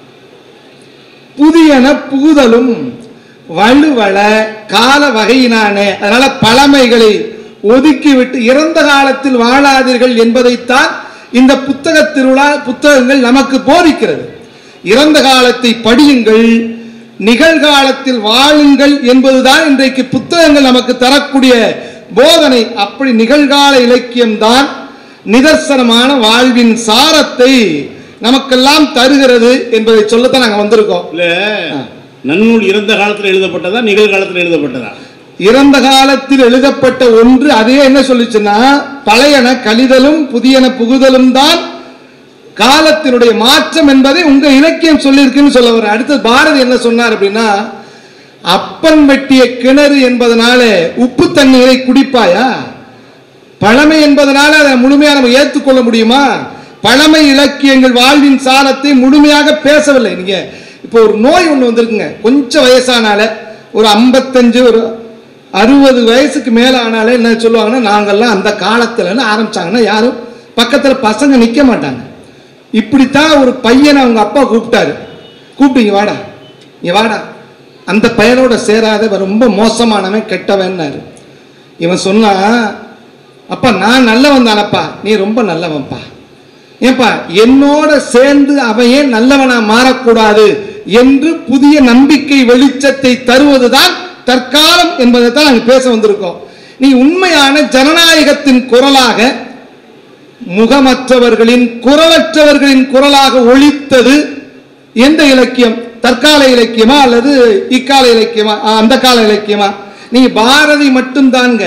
புதியன புகுதலும் வலுவள கால வகையினானே. அதனால பழமைகளை ஒதுக்கிவிட்டு இறந்த காலத்தில் வாழாதீர்கள் என்பதைத்தான் இந்த புத்தக திருவிழா புத்தகங்கள் நமக்கு போதிக்கிறது. இறந்த காலத்தை படியுங்கள், நிகழ்காலத்தில் வாழுங்கள் என்பதுதான் இன்றைக்கு புத்தகங்கள் நமக்கு தரக்கூடிய போதனை. அப்படி நிகழ்கால இலக்கியம்தான் நிதர்சனமான வாழ்வின் சாரத்தை நமக்கெல்லாம் தருகிறது என்பதை சொல்லத்தான் நாங்கள் வந்திருக்கோம். இல்ல, நன்னூல் இறந்த காலத்தில் எழுதப்பட்டதா நிகழ்காலத்தில் எழுதப்பட்டதா? இறந்த காலத்தில் எழுதப்பட்ட ஒன்று. அதே என்ன சொல்லிச்சுன்னா, பழையன கழிதலும் புதியன புகுதலும் தான் காலத்தினுடைய மாற்றம் என்பதை உங்க இலக்கியம் சொல்லியிருக்குன்னு சொல்ல வர. அடுத்து பாரதி என்ன சொன்னார் அப்படின்னா, அப்பன் வெட்டிய கிணறு என்பதனால உப்பு தண்ணீரை குடிப்பாயா? பழமை என்பதனால அதை முழுமையாக நம்ம ஏற்றுக்கொள்ள முடியுமா? பழமை இலக்கியங்கள் வாழ்வின் சாரத்தை முழுமையாக பேசவில்லை. நீங்க இப்போ ஒரு நோய் ஒன்று வந்திருக்குங்க. கொஞ்சம் வயசானால ஒரு ஐம்பத்தஞ்சு ஒரு அறுபது வயசுக்கு மேல ஆனாலே என்ன சொல்லுவாங்கன்னா, நாங்கள்லாம் அந்த காலத்துலன்னு ஆரம்பிச்சாங்கன்னா யாரும் பக்கத்துல பசங்க நிக்க மாட்டாங்க. இப்படித்தான் ஒரு பையனை அவங்க அப்பா கூப்பிட்டாரு. கூப்பிட்டீங்க வாடா இங்க வாடா, அந்த பையனோட சேராத ரொம்ப மோசமானவன் கெட்டவன்னாரு. இவன் சொன்னா, அப்பா நான் நல்லவன் தானப்பா, நீ ரொம்ப நல்லவன்பா. ஏப்பா என்னோட சேர்ந்து அவன் ஏன் நல்லவனா மாறக்கூடாது என்று புதிய நம்பிக்கை வெளிச்சத்தை தருவதுதான் தற்காலம் என்பதை தான் நாங்கள் பேச வந்திருக்கோம். நீ உண்மையான ஜனநாயகத்தின் குரலாக, முகமற்றவர்களின் குரலற்றவர்களின் குரலாக ஒலித்தது எந்த இலக்கியம்? தற்கால இலக்கியமா அல்லது இக்கால இலக்கியமா, அந்த கால இலக்கியமா? நீங்க பாரதி மட்டும்தாங்க.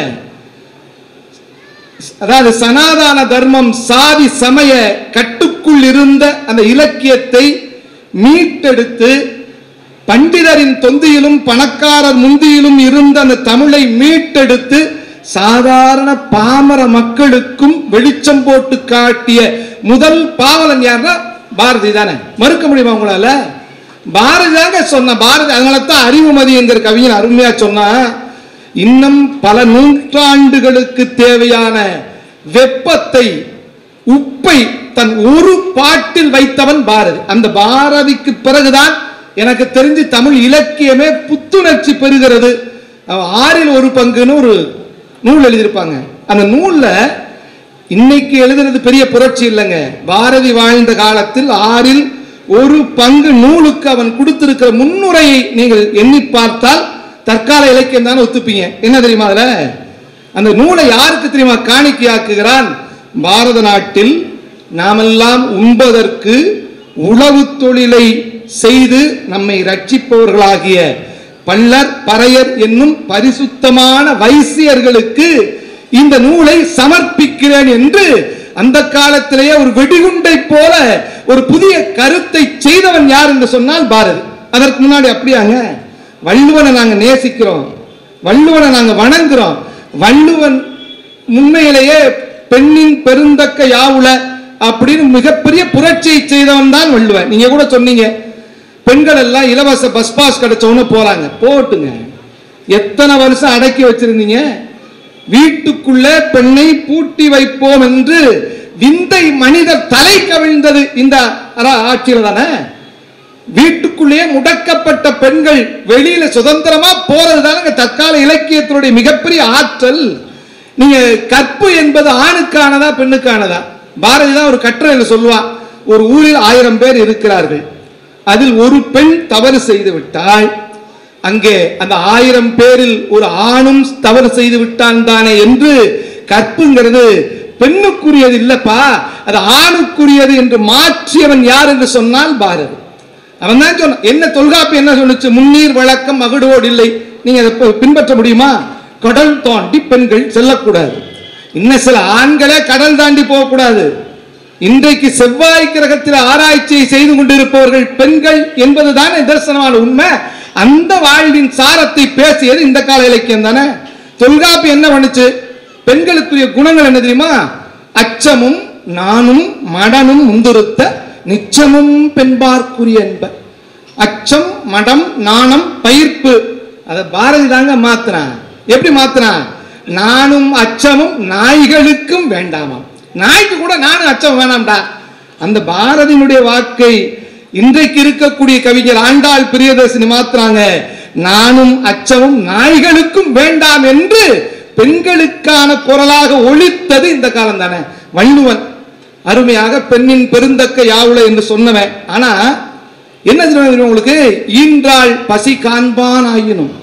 அதாவது சனாதன தர்மம் சாதி சமய கட்டுக்குள் இருந்த அந்த இலக்கியத்தை மீட்டெடுத்து பண்டிதரின் தொந்தியிலும் பணக்காரர் முந்தியிலும் இருந்த அந்த தமிழை மீட்டெடுத்து சாதாரண பாமர மக்களுக்கும் வெளிச்சம் போட்டு காட்டிய முதல் பாவலன் யாருன்னா பாரதி தானே. மறுக்க முடியுமா உங்களால? பாரதி தாங்க சொன்ன. பாரதி அதனால தான் அறிவுமதி என்கிற கவிஞன் அருமையா சொன்னா, இன்னும் பல நூற்றாண்டுகளுக்கு தேவையான வெப்பத்தை உப்பை தன் ஒரு பாட்டில் வைத்தவன் பாரதி. அந்த பாரதிக்கு பிறகுதான் எனக்கு தெரிஞ்சு தமிழ் இலக்கியமே புத்துணர்ச்சி பெறுகிறது. ஆறில் ஒரு பங்குன்னு ஒரு நூல் எழுதியிருப்பாங்க. அந்த நூல்ல இன்னைக்கு எழுதுறது பெரிய புரட்சி இல்லைங்க. பாரதி வாழ்ந்த காலத்தில் ஆறில் ஒரு பங்கு நூலுக்கு அவன் கொடுத்திருக்கிற முன்னுரையை நீங்கள் எண்ணி பார்த்தால் தற்கால இலக்கியம் தானே ஒத்துப்பீங்க. என்ன தெரியுமா? அதுல அந்த நூலை யாருக்கு தெரியுமா காணிக்கையாக்குகிறான்? பாரத நாட்டில் நாமெல்லாம் உண்பதற்கு உழவு தொழிலை செய்து நம்மை ரட்சிப்பவர்களாகிய பல்லர் பறையர் என்னும் பரிசுத்தமான வைசியர்களுக்கு இந்த நூலை சமர்ப்பிக்கிறேன் என்று அந்த காலத்திலேயே ஒரு வெடிகுண்டை போல ஒரு புதிய கருத்தை செய்தவன் யார் என்று சொன்னால் பாரதி. அதற்கு முன்னாடி அப்படியாங்க? வள்ளுவனை நாங்க நேசிக்கிறோம், வள்ளுவனை நாங்க வணங்குறோம். வள்ளுவன் உண்மையிலேயே பெண்ணின் பெருந்தக்க யாவுல அப்படின்னு மிகப்பெரிய புரட்சியை செய்தவன் தான் வள்ளுவன். நீங்க கூட சொன்னீங்க, பெண்கள் எல்லாம் இலவச பஸ் பாஸ் கிடைச்சவன போறாங்க. போட்டுங்க, எத்தனை வருஷம் அடக்கி வச்சிருந்தீங்க? வீட்டுக்குள்ளே பெண்ணை பூட்டி வைப்போம் என்று விந்தை மனிதர் தலை கவிழ்ந்தது இந்த ஆட்சியில தானே. வீட்டுக்குள்ளேயே முடக்கப்பட்ட பெண்கள் வெளியில சுதந்திரமா போறது தானே தற்கால இலக்கியத்தினுடைய மிகப்பெரிய ஆற்றல். நீங்க கற்பு என்பது ஆணுக்கானதா பெண்ணுக்கானதா? பாரதி தான் ஒரு கட்டுரையில சொல்லுவான், ஒரு ஊரில் ஆயிரம் பேர் இருக்கிறார்கள், அதில் ஒரு பெண் தவறு செய்து விட்டால் அங்கே அந்த ஆயிரம் பேரில் ஒரு ஆணும் தவறு செய்து விட்டான் தானே என்று கற்புங்கிறது பெண்ணுக்குரியது இல்லப்பா, அது ஆணுக்குரியது என்று மாற்றியவன் யார் என்று சொன்னால் பாரதி. அவன் தான் சொன்ன. என்ன தொல்காப்பு என்ன சொல்லுச்சு? முன்னீர் வழக்கம் மகுடோடு இல்லை. நீங்க அதை பின்பற்ற முடியுமா? கடல் தாண்டி பெண்கள் செல்லக்கூடாது. இன்னும் சில ஆண்களே கடல் தாண்டி போகக்கூடாது. இன்றைக்கு செவ்வாய் கிரகத்தில் ஆராய்ச்சியை செய்து கொண்டிருப்பவர்கள் பெண்கள் என்பதுதான் நிதர்சனமான உண்மை. அந்த வாழ்வின் சாரத்தை பேசியது இந்த கால இலக்கியம் தானே. தொல்காப்பு என்ன பண்ணுச்சு? பெண்களுக்குரிய குணங்கள் என்ன தெரியுமா? அச்சமும் நானும் மடனும் முந்துருத்த நிச்சமும் பெண்பார்க்குரிய என்ப. அச்சம், மடம், நாணம், பயிர்ப்பு. அதை பாரதி தாங்க மாத்தினான். எப்படி மாத்தினான்? நானும் அச்சமும் நாய்களுக்கும் வேண்டாமாம். நாய்க்கு கூட நானும் அச்சம் வேணாம்டா. அந்த பாரதியினுடைய வாக்கை இன்றைக்கு இருக்கக்கூடிய கவிஞர் ஆண்டாள் பிரியதர்சினி மாத்துறாங்க. நானும் அச்சமும் நாய்களுக்கும் வேண்டாம் என்று பெண்களுக்கான குரலாக ஒலித்தது இந்த காலம் தானே. வள்ளுவன் அருமையாக பெண்ணின் பெருந்தக்க யாவுல என்று சொன்னவன். ஆனா என்ன தெரியும் உங்களுக்கு? ஈன்றாள் பசி காண்பான் ஆயினும்,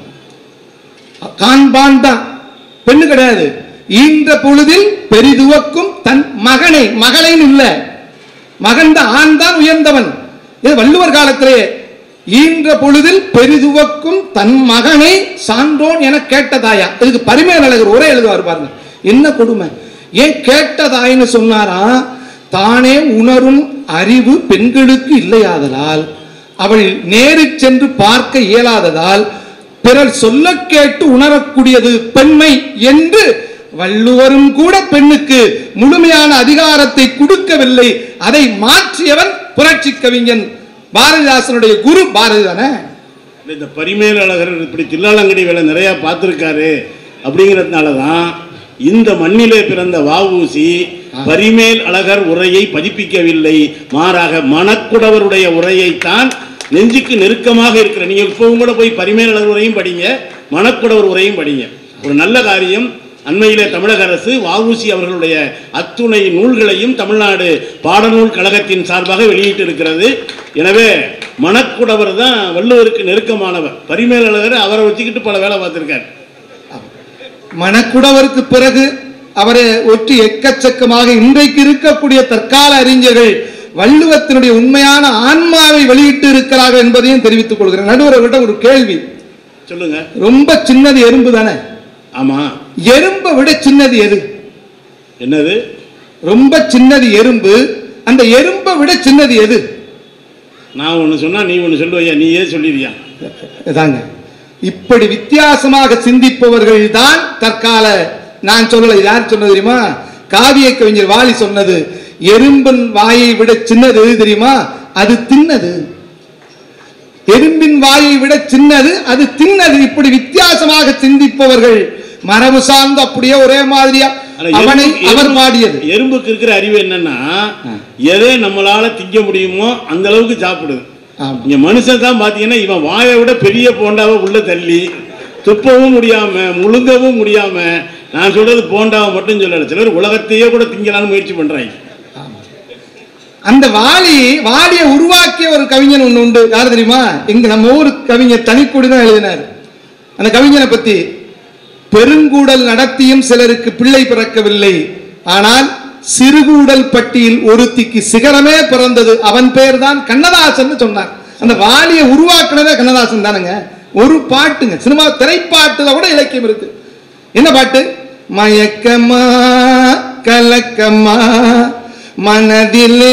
காண்பான் தான், பெண்ணு கிடையாது. ஈன்ற பொழுதில் பெரிதுவக்கும் தன் மகனை, மகளைன்னு இல்ல, மகன் தான், ஆண் தான் உயர்ந்தவன். இது வள்ளுவர் காலத்திலே ஈன்ற பொழுதில் பெரிதுவக்கும் தன் மகனை சான்றோன் என கேட்டதாயா. இதுக்கு பரிமேலழகர் ஒரே எழுதுவார் பாருங்க. என்ன கொடுமை! ஏன் கேட்டதாயின்னு சொன்னாரா? தானே உணரும் அறிவு பெண்களுக்கு இல்லையாதலால், அவள் நேரில் சென்று பார்க்க இயலாததால் பிறர் சொல்ல கேட்டு உணரக்கூடியது பெண்மை என்று வள்ளுவரும் கூட பெண்ணுக்கு முழுமையான அதிகாரத்தை கொடுக்கவில்லை. அதை மாற்றியவன் புரட்சி கவிஞன் பாரதிதாசனுடைய குரு பாரதி தானே. இந்த பரிமேலழகர் இப்படி தில்லாலங்கடி வேலை நிறைய பார்த்திருக்காரு. அப்படிங்கிறதுனாலதான் இந்த மண்ணிலே பிறந்த வஉசி பரிமேல் அழகர் உரையை பதிப்பிக்கவில்லை. மாறாக மணக்குடவருடைய உரையைத்தான் நெஞ்சுக்கு நெருக்கமாக இருக்கிற. நீங்க இப்பவும் கூட போய் பரிமேல் அழகர் உரையும் படிங்க, மணக்குடவர் உரையும் படிங்க. ஒரு நல்ல காரியம். அண்மையிலே தமிழக அரசு வஉசி அவர்களுடைய அத்துணை நூல்களையும் தமிழ்நாடு பாடநூல் கழகத்தின் சார்பாக வெளியிட்டு இருக்கிறது. எனவே மணக்குடவர் தான் வள்ளுவருக்கு நெருக்கமானவர். பரிமேல் அழகர் அவரை வச்சுக்கிட்டு பல வேலை பார்த்திருக்கார். மணக்குடவருக்கு பிறகு அவரை ஒற்றி எக்கச்சக்கமாக இன்றைக்கு இருக்கக்கூடிய தற்கால அறிஞர்கள் வள்ளுவத்தினுடைய உண்மையான ஆன்மாவை வெளியிட்டு இருக்கிறார்கள் என்பதையும் தெரிவித்துக் கொள்கிறேன். நடுவர்கிட்ட ஒரு கேள்வி சொல்லுங்க. ரொம்ப சின்னது எறும்பு தானே? ஆமா. எறும்பை விட சின்னது எது? என்னது? ரொம்ப சின்னது எறும்பு. அந்த எறும்பை விட சின்னது எது? நான் ஒண்ணு சொன்னா நீ ஒண்ணு சொல்லுவையா? நீ ஏன் சொல்லிடுறியா? இதாங்க. இப்படி வித்தியாசமாக சிந்திப்பவர்கள் தான் தற்கால. நான் சொல்லல, யார் சொன்னது தெரியுமா? காவிய கவிஞர் வாலி சொன்னது. எறும்பின் வாயை விட சின்னது எது தெரியுமா? அது தின்னது. எறும்பின் வாயை விட சின்னது, அது தின்னது. இப்படி வித்தியாசமாக சிந்திப்பவர்கள் மரபு சார்ந்து அப்படியே ஒரே மாதிரியா அவனை அவர் பாடியது. எறும்புக்கு இருக்கிற அறிவு என்னன்னா, எதை நம்மளால திங்க முடியுமோ அந்த அளவுக்கு சாப்பிடுது. இங்க மனுஷன் தான் பாத்தீங்கன்னா, இவன் வாயை விட பெரிய போண்டாவை உள்ள தள்ளி துப்பவும் முடியாம முழுங்கவும் முடியாம, நான் சொல்றது போண்டாவை மட்டும் சொல்லல, சிலர் உலகத்தையே கூட திங்கலான்னு முயற்சி பண்றாங்க. அந்த வாலி வாலியை உருவாக்கிய ஒரு கவிஞன் ஒண்ணு உண்டு. யாரு தெரியுமா? இங்க நம்ம ஊர் கவிஞர் தனிக்குடி தான் எழுதினார். அந்த கவிஞனை பத்தி, பெருங்கூடல் நடத்தியும் சிலருக்கு பிள்ளை பிறக்கவில்லை, ஆனால் சிறுகூடல் பட்டியில் ஒருத்திக்கு சிகரமே பிறந்தது, அவன் பேர் தான் கண்ணதாசன் சொன்னார். அந்த வாலியை உருவாக்குனதே கண்ணதாசன் தானுங்க. ஒரு பாட்டுங்க, சினிமா திரைப்பாட்டுல கூட இலக்கியம் இருக்கு. என்ன பாட்டு? மயக்கமா கலக்கமா மனதிலே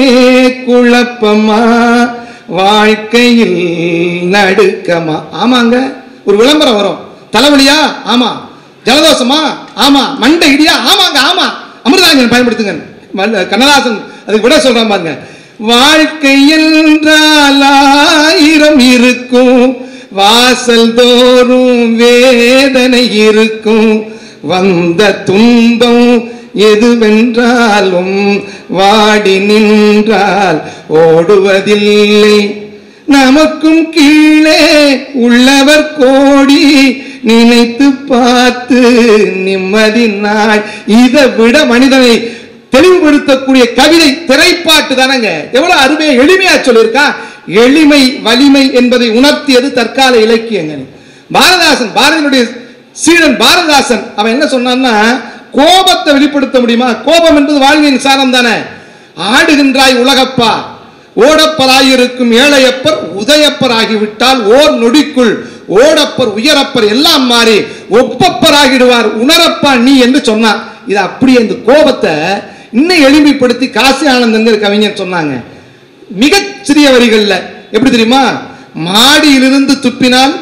குழப்பமா வாழ்க்கையில் நடுக்கமா. ஆமாங்க, ஒரு விளம்பரம் வரும். தலைவலியா? ஆமா. ஜலதோஷமா? ஆமா. மண்டை இடியா? ஆமாங்க. ஆமா. அமிர்தாஞ்சன் பயன்படுத்துங்க. கண்ணதாசன் அதுக்கு விட சொல்றான் பாருங்க. வாழ்க்கை என்றால் ஆயிரம் இருக்கும், வாசல் தோறும் வேதனை இருக்கும், வந்த துன்பம் எதுவென்றாலும் வாடி நின்றால் ஓடுவதில்லை, நமக்கும் கீழே உள்ளவர் கோடி, நினைத்து பார்த்து நிம்மதி நாள். இதை விட மனிதனை தெளிவுபடுத்தக்கூடிய கவிதை திரைப்பாட்டு தானங்க. எவ்வளவு அருமையா எளிமையா சொல்லியிருக்கா. எளிமை வலிமை என்பதை உணர்த்தியது தற்கால இலக்கியங்கள். பாரதிதாசன், பாரதியினுடைய சீடன் பாரதிதாசன், அவன் என்ன சொன்னான்னா, கோபத்தை வெளிப்படுத்த முடியுமா? கோபம் என்பது வாழ்வின் சாரம் தானே. ஆடுகின்றாய் உலகப்பா, ஓடப்பராயிருக்கும் ஏழையப்பர் உதயப்பர் ஆகிவிட்டால் ஓர் நொடிக்குள் ஓடப்பர் உயரப்பர் எல்லாம் மாறி ஒப்பப்பர் ஆகிடுவார் உணரப்பா நீ என்று சொன்னார். இது அப்படியே இந்த கோபத்தை இன்னும் எளிமைப்படுத்தி காசி ஆனந்தங்கிற கவிஞர் சொன்னாங்க. மிகச் சிறிய வரிகள்ல எப்படி தெரியுமா? மாடியிலிருந்து துப்பினால்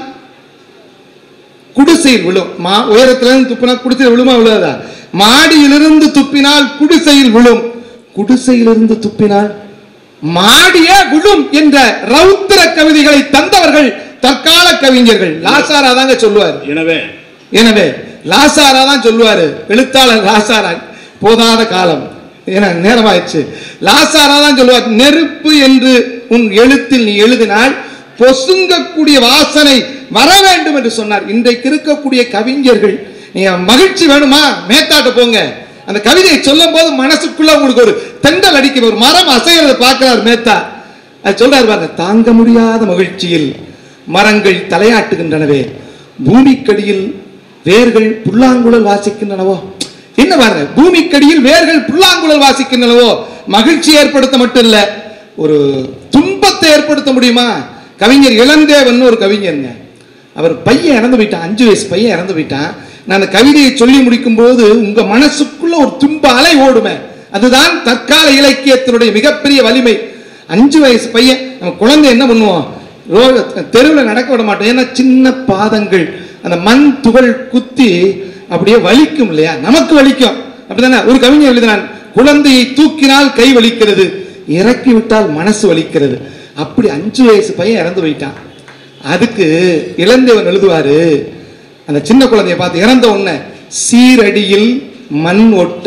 குடிசையில் விழும். மா உயரத்திலிருந்து துப்பினால் குடிசையில் விழுமா விழுதா? மாடியிலிருந்து துப்பினால் குடிசையில் விழும், குடிசையிலிருந்து துப்பினால் மாடியே விழும் என்ற ரௌத்திர கவிதைகளை தந்தவர்கள் தற்கால கவிஞர்கள். லாசாரா தாங்க சொல்லுவார். எனவே எனவே லாசாரா தான் சொல்லுவாரு, எழுத்தாளர் லாசாரா. போதாத காலம், ஏன்னா நேரமாயிடுச்சு. லாசாரா தான் சொல்லுவார், நெருப்பு என்று உன் எழுத்தில் நீ எழுதினால் பொசுங்கக்கூடிய வாசனை வர வேண்டும் என்று சொன்னார். இன்றைக்கு இருக்கக்கூடிய கவிஞர்கள், நீங்க மகிழ்ச்சி வேணுமா மேத்தாட்ட போங்க, அந்த கவிதையை சொல்லும் போது மனசுக்குள்ள உங்களுக்கு ஒரு தெண்டல் அடிக்கிற ஒரு மரம் அசைகிறத பார்க்கிறார் மேத்தா. அது சொல்றாரு பாருங்க, தாங்க முடியாத மகிழ்ச்சியில் மரங்கள் தலையாட்டுகின்றனவே, பூமிக்கடியில் வேர்கள் புல்லாங்குழல் வாசிக்கின்றனவோ. என்ன பாருங்க, பூமிக்கடியில் வேர்கள் புல்லாங்குழல் வாசிக்கின்றனவோ. மகிழ்ச்சி ஏற்படுத்த மட்டும் இல்ல, ஒரு துன்பத்தை ஏற்படுத்த முடியுமா? கவிஞர் இளந்தேவன் ஒரு கவிஞருங்க, அவர் பையன் இறந்து போயிட்டான், அஞ்சு வயசு பையன் இறந்து போயிட்டான். நான் அந்த கவிதையை சொல்லி முடிக்கும் போது உங்க மனசுக்குள்ள ஒரு துன்ப அலை ஓடுமே, அதுதான் தற்கால இலக்கியத்தினுடைய மிகப்பெரிய வலிமை. அஞ்சு வயசு பையன், நம்ம குழந்தை என்ன பண்ணுவோம், தெருவில் நடக்க விட மாட்டோம், ஏன்னா சின்ன பாதங்கள் அந்த மண் துகள் குத்தி அப்படியே வலிக்கும் இல்லையா, நமக்கு வலிக்கும். அப்படிதானே ஒரு கவிஞர் எழுதினான், குழந்தையை தூக்கினால் கை வலிக்கிறது, இறக்கி விட்டால் மனசு வலிக்கிறது. அப்படி அஞ்சு வயசு பையன் இறந்து போயிட்டான். அதுக்கு இளந்தேவன் எழுதுவாரு, அந்த சின்ன குழந்தைய பார்த்து, இறந்த உடனே சீரடியில் மண் ஒட்ட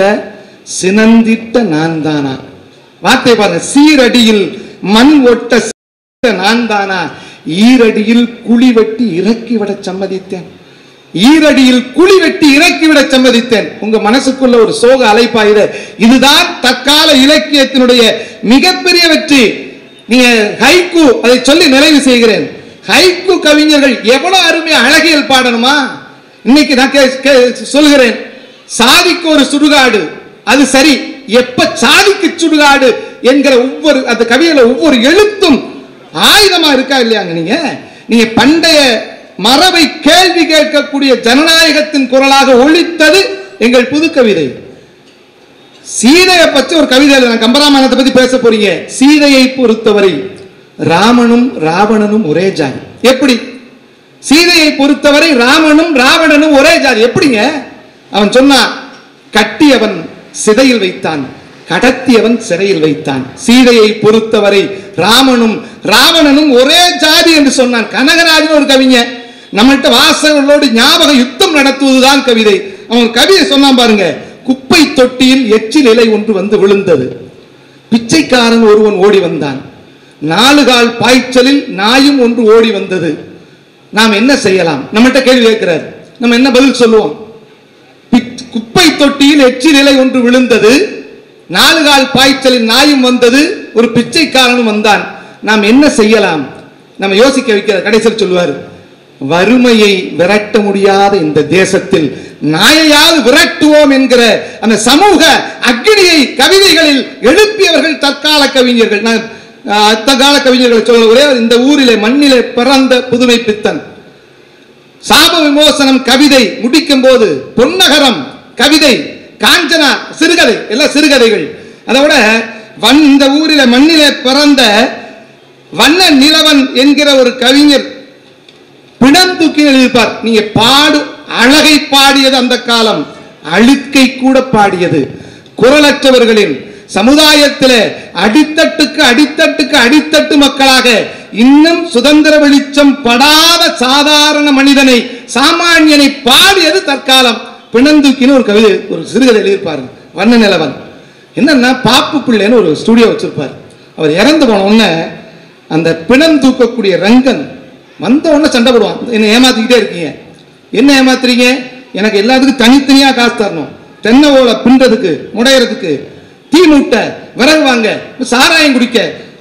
சினந்திட்ட நான் தானா. வார்த்தை பாருங்க, சீரடியில் மண் ஒட்ட நான் தானா, ஈரடியில் குழி வெட்டி இறக்கி விட சம்மதித்தேன், ஈரடியில் குழி வெட்டி இறக்கிவிட சம்மதித்தேன். உங்க மனசுக்குள்ள ஒரு சோக அலைப்பாயுத. இதுதான் தற்கால இலக்கியத்தினுடைய மிகப்பெரிய வெற்றி. நீங்க ஹைக்கூ, அதை சொல்லி நிறைவு செய்கிறேன். ஹைக்கூ கவிஞர்கள் எவ்வளவு அருமையா அழகியல் பாடணுமா. இன்னைக்கு நான் சொல்கிறேன், சாதிக்கு ஒரு சுடுகாடு, அது சரி, எப்ப சாதிக்கு சுடுகாடு என்கிற ஒவ்வொரு அந்த கவிதையில ஒவ்வொரு எழுத்தும் ஆயுதமா இருக்கா இல்லையாங்க. நீங்க நீங்க பண்டைய மரபை கேள்வி கேட்கக்கூடிய ஜனநாயகத்தின் குரலாக ஒலித்தது எங்கள் புது கவிதை. சீதையை பற்றி ஒரு கவிதை, நான் கம்பராமாயணத்தை பத்தி பேச போறீங்க. சீதையை பொறுத்தவரை ராமனும் ராவணனும் ஒரே ஜாதி. எப்படி? சீதையை பொறுத்தவரை ராமனும் ராவணனும் ஒரே ஜாதி. எப்படிங்க? அவன் சொன்னான், கட்டியவன் சிதையில் வைத்தான், கடத்தியவன் சிறையில் வைத்தான். சீதையை பொறுத்தவரை ராமனும் ராவணனும் ஒரே ஜாதி என்று சொன்னான். கனகராஜன் ஒரு கவிஞர், நம்மள்கிட்ட வாசகர்களோடு ஞாபக யுத்தம் நடத்துவதுதான் கவிதை. அவன் கவிதை சொன்னான் பாருங்க, குப்பை தொட்டியில் எச்சில் இலை ஒன்று வந்து விழுந்தது, பிச்சைக்காரன் ஒருவன் ஓடி வந்தான், நாலு கால் பாய்ச்சலில் நாயும் ஒன்று ஓடி வந்தது, நாம் என்ன செய்யலாம்? நம்மகிட்ட கேள்வி கேட்கிறார், நம்ம என்ன பதில் சொல்லுவோம்? குப்பை தொட்டியில் எச்சில் இலை ஒன்று விழுந்தது, நாலு கால் பாய்ச்சலில் நாயும் வந்தது, ஒரு பிச்சைக்காரனும் வந்தான், நாம் என்ன செய்யலாம்? நம்ம யோசிக்க வைக்கிறார். கடைசியில் சொல்லுவார், வறுமையை விரட்ட முடியாத இந்த தேசத்தில் நாயையாவது விரட்டுவோம் என்கிற அந்த சமூக அக்னியை கவிதைகளில் எழுப்பியவர்கள் தற்கால கவிஞர்கள். நான் தற்கால கவிஞர்களை சொல்ல, ஒரே இந்த ஊரிலே மண்ணிலே பிறந்த புதுமை பித்தன் சாப விமோசனம் கவிதை முடிக்கும் போது, பொன்னகரம் கவிதை, காஞ்சனா சிறுகதை, எல்லாம் சிறுகதைகள். அதோட இந்த ஊரிலே மண்ணிலே பிறந்த வண்ண நிலவன் என்கிற ஒரு கவிஞர் பிணந்தூக்கி எழுதிப்பார். நீங்க பாடு அழகை பாடியது அந்த காலம், அழுக்கை கூட பாடியது. குரலற்றவர்களின் சமுதாயத்தில் அடித்தட்டுக்கு அடித்தட்டுக்கு அடித்தட்டு மக்களாக இன்னும் சுதந்திர வெளிச்சம் படாத சாதாரண மனிதனை, சாமானியனை பாடியது தற்காலம். பிணந்தூக்கின்னு ஒரு கவிதை, ஒரு சிறுகதை எழுதியிருப்பாரு வண்ண நிலவன். என்னன்னா, பாப்பு பிள்ளைன்னு ஒரு ஸ்டுடியோ வச்சிருப்பார். அவர் இறந்து போன உடனே அந்த பிணம் தூக்கக்கூடிய ரங்கன் வந்த உடனே சண்டை போடுவான், என்ன ஏமாத்திக்கிட்டே இருக்கீங்க, என்ன ஏமாத்துறீங்க, எனக்கு எல்லாத்துக்கும் தனித்தனியா காசு தரணும், தென்னை ஓலை பின்றதுக்கு முடையறதுக்கு, தீ மூட்டை, விறகு வாங்க, சாராயம் குடிக்க,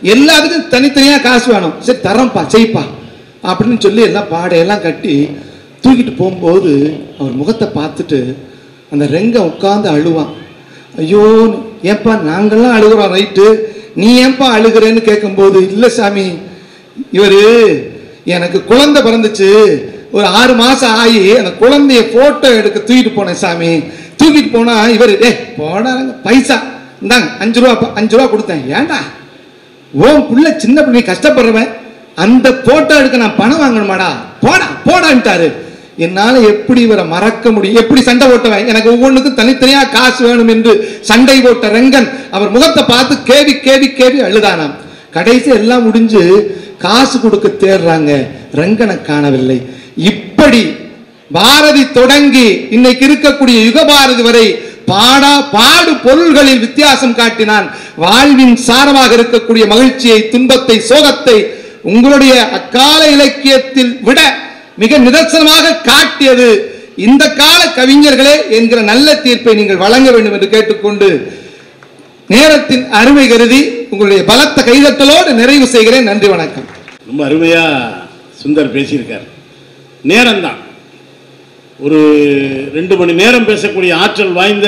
எல்லாத்துக்கும் தனித்தனியா காசு வேணும். சரி தரேன்ப்பா செய்ப்பா அப்படின்னு சொல்லி எல்லாம் பாடையெல்லாம் கட்டி தூக்கிட்டு போகும்போது அவர் முகத்தை பார்த்துட்டு அந்த ரெங்க உட்காந்து அழுவான். ஐயோ ஏன்பா நாங்கள்லாம் அழுகுறோம் ரைட்டு, நீ ஏன்பா அழுகிறேன்னு கேட்கும்போது, இல்லை சாமி இவரு எனக்கு குழந்தை பிறந்துச்சு, ஒரு ஆறு மாசம் ஆகி அந்த குழந்தைய போட்டோ எடுக்க தூக்கிட்டு போனேன் சாமி. தூக்கிட்டு போனா இவரு டே போனாங்க பைசா இந்தாங்க அஞ்சு ரூபா அஞ்சு ரூபா கொடுத்தேன். ஏண்டா ஓன் புள்ள சின்ன பிள்ளை கஷ்டப்படுறவன் அந்த போட்டோ எடுக்க நான் பணம் வாங்கணுமாடா, போடா போடான்ட்டாரு. என்னால எப்படி இவரை மறக்க முடியும்? எப்படி சண்டை போட்டவன் எனக்கு ஒவ்வொன்றுக்கும் தனித்தனியா காசு வேணும் என்று சண்டை போட்ட ரெங்கன் அவர் முகத்தை பார்த்து கேவி கேவி கேவி அழுதானாம். கடைசி எல்லாம் முடிஞ்சு காசு கொடுக்க தேடுறாங்க, ரெங்கனை காணவில்லை. இப்படி பாரதி தொடங்கி இன்னைக்கு இருக்கக்கூடிய யுகபாரதி வரை பாடா பாடு பொருள்களில் வித்தியாசம் காட்டினான். வாழ்வின் சாரமாக இருக்கக்கூடிய மகிழ்ச்சியை, துன்பத்தை, சோகத்தை உங்களுடைய அக்கால இலக்கியத்தில் விட மிக நிதர்சனமாக காட்டியது இந்த கால கவிஞர்களே என்கிற நல்ல தீர்ப்பை நீங்கள் வழங்க வேண்டும் என்று கேட்டுக்கொண்டு நேரத்தின் அருமை கருதி உங்களுடைய பலத்த கைதட்டலோடு நிறைவு செய்கிறேன். நன்றி, வணக்கம். ரொம்ப அருமையா சுந்தர் பேசியிருக்கார். நேரம்தான் ஒரு ரெண்டு மணி நேரம் பேசக்கூடிய ஆற்றல் வாய்ந்த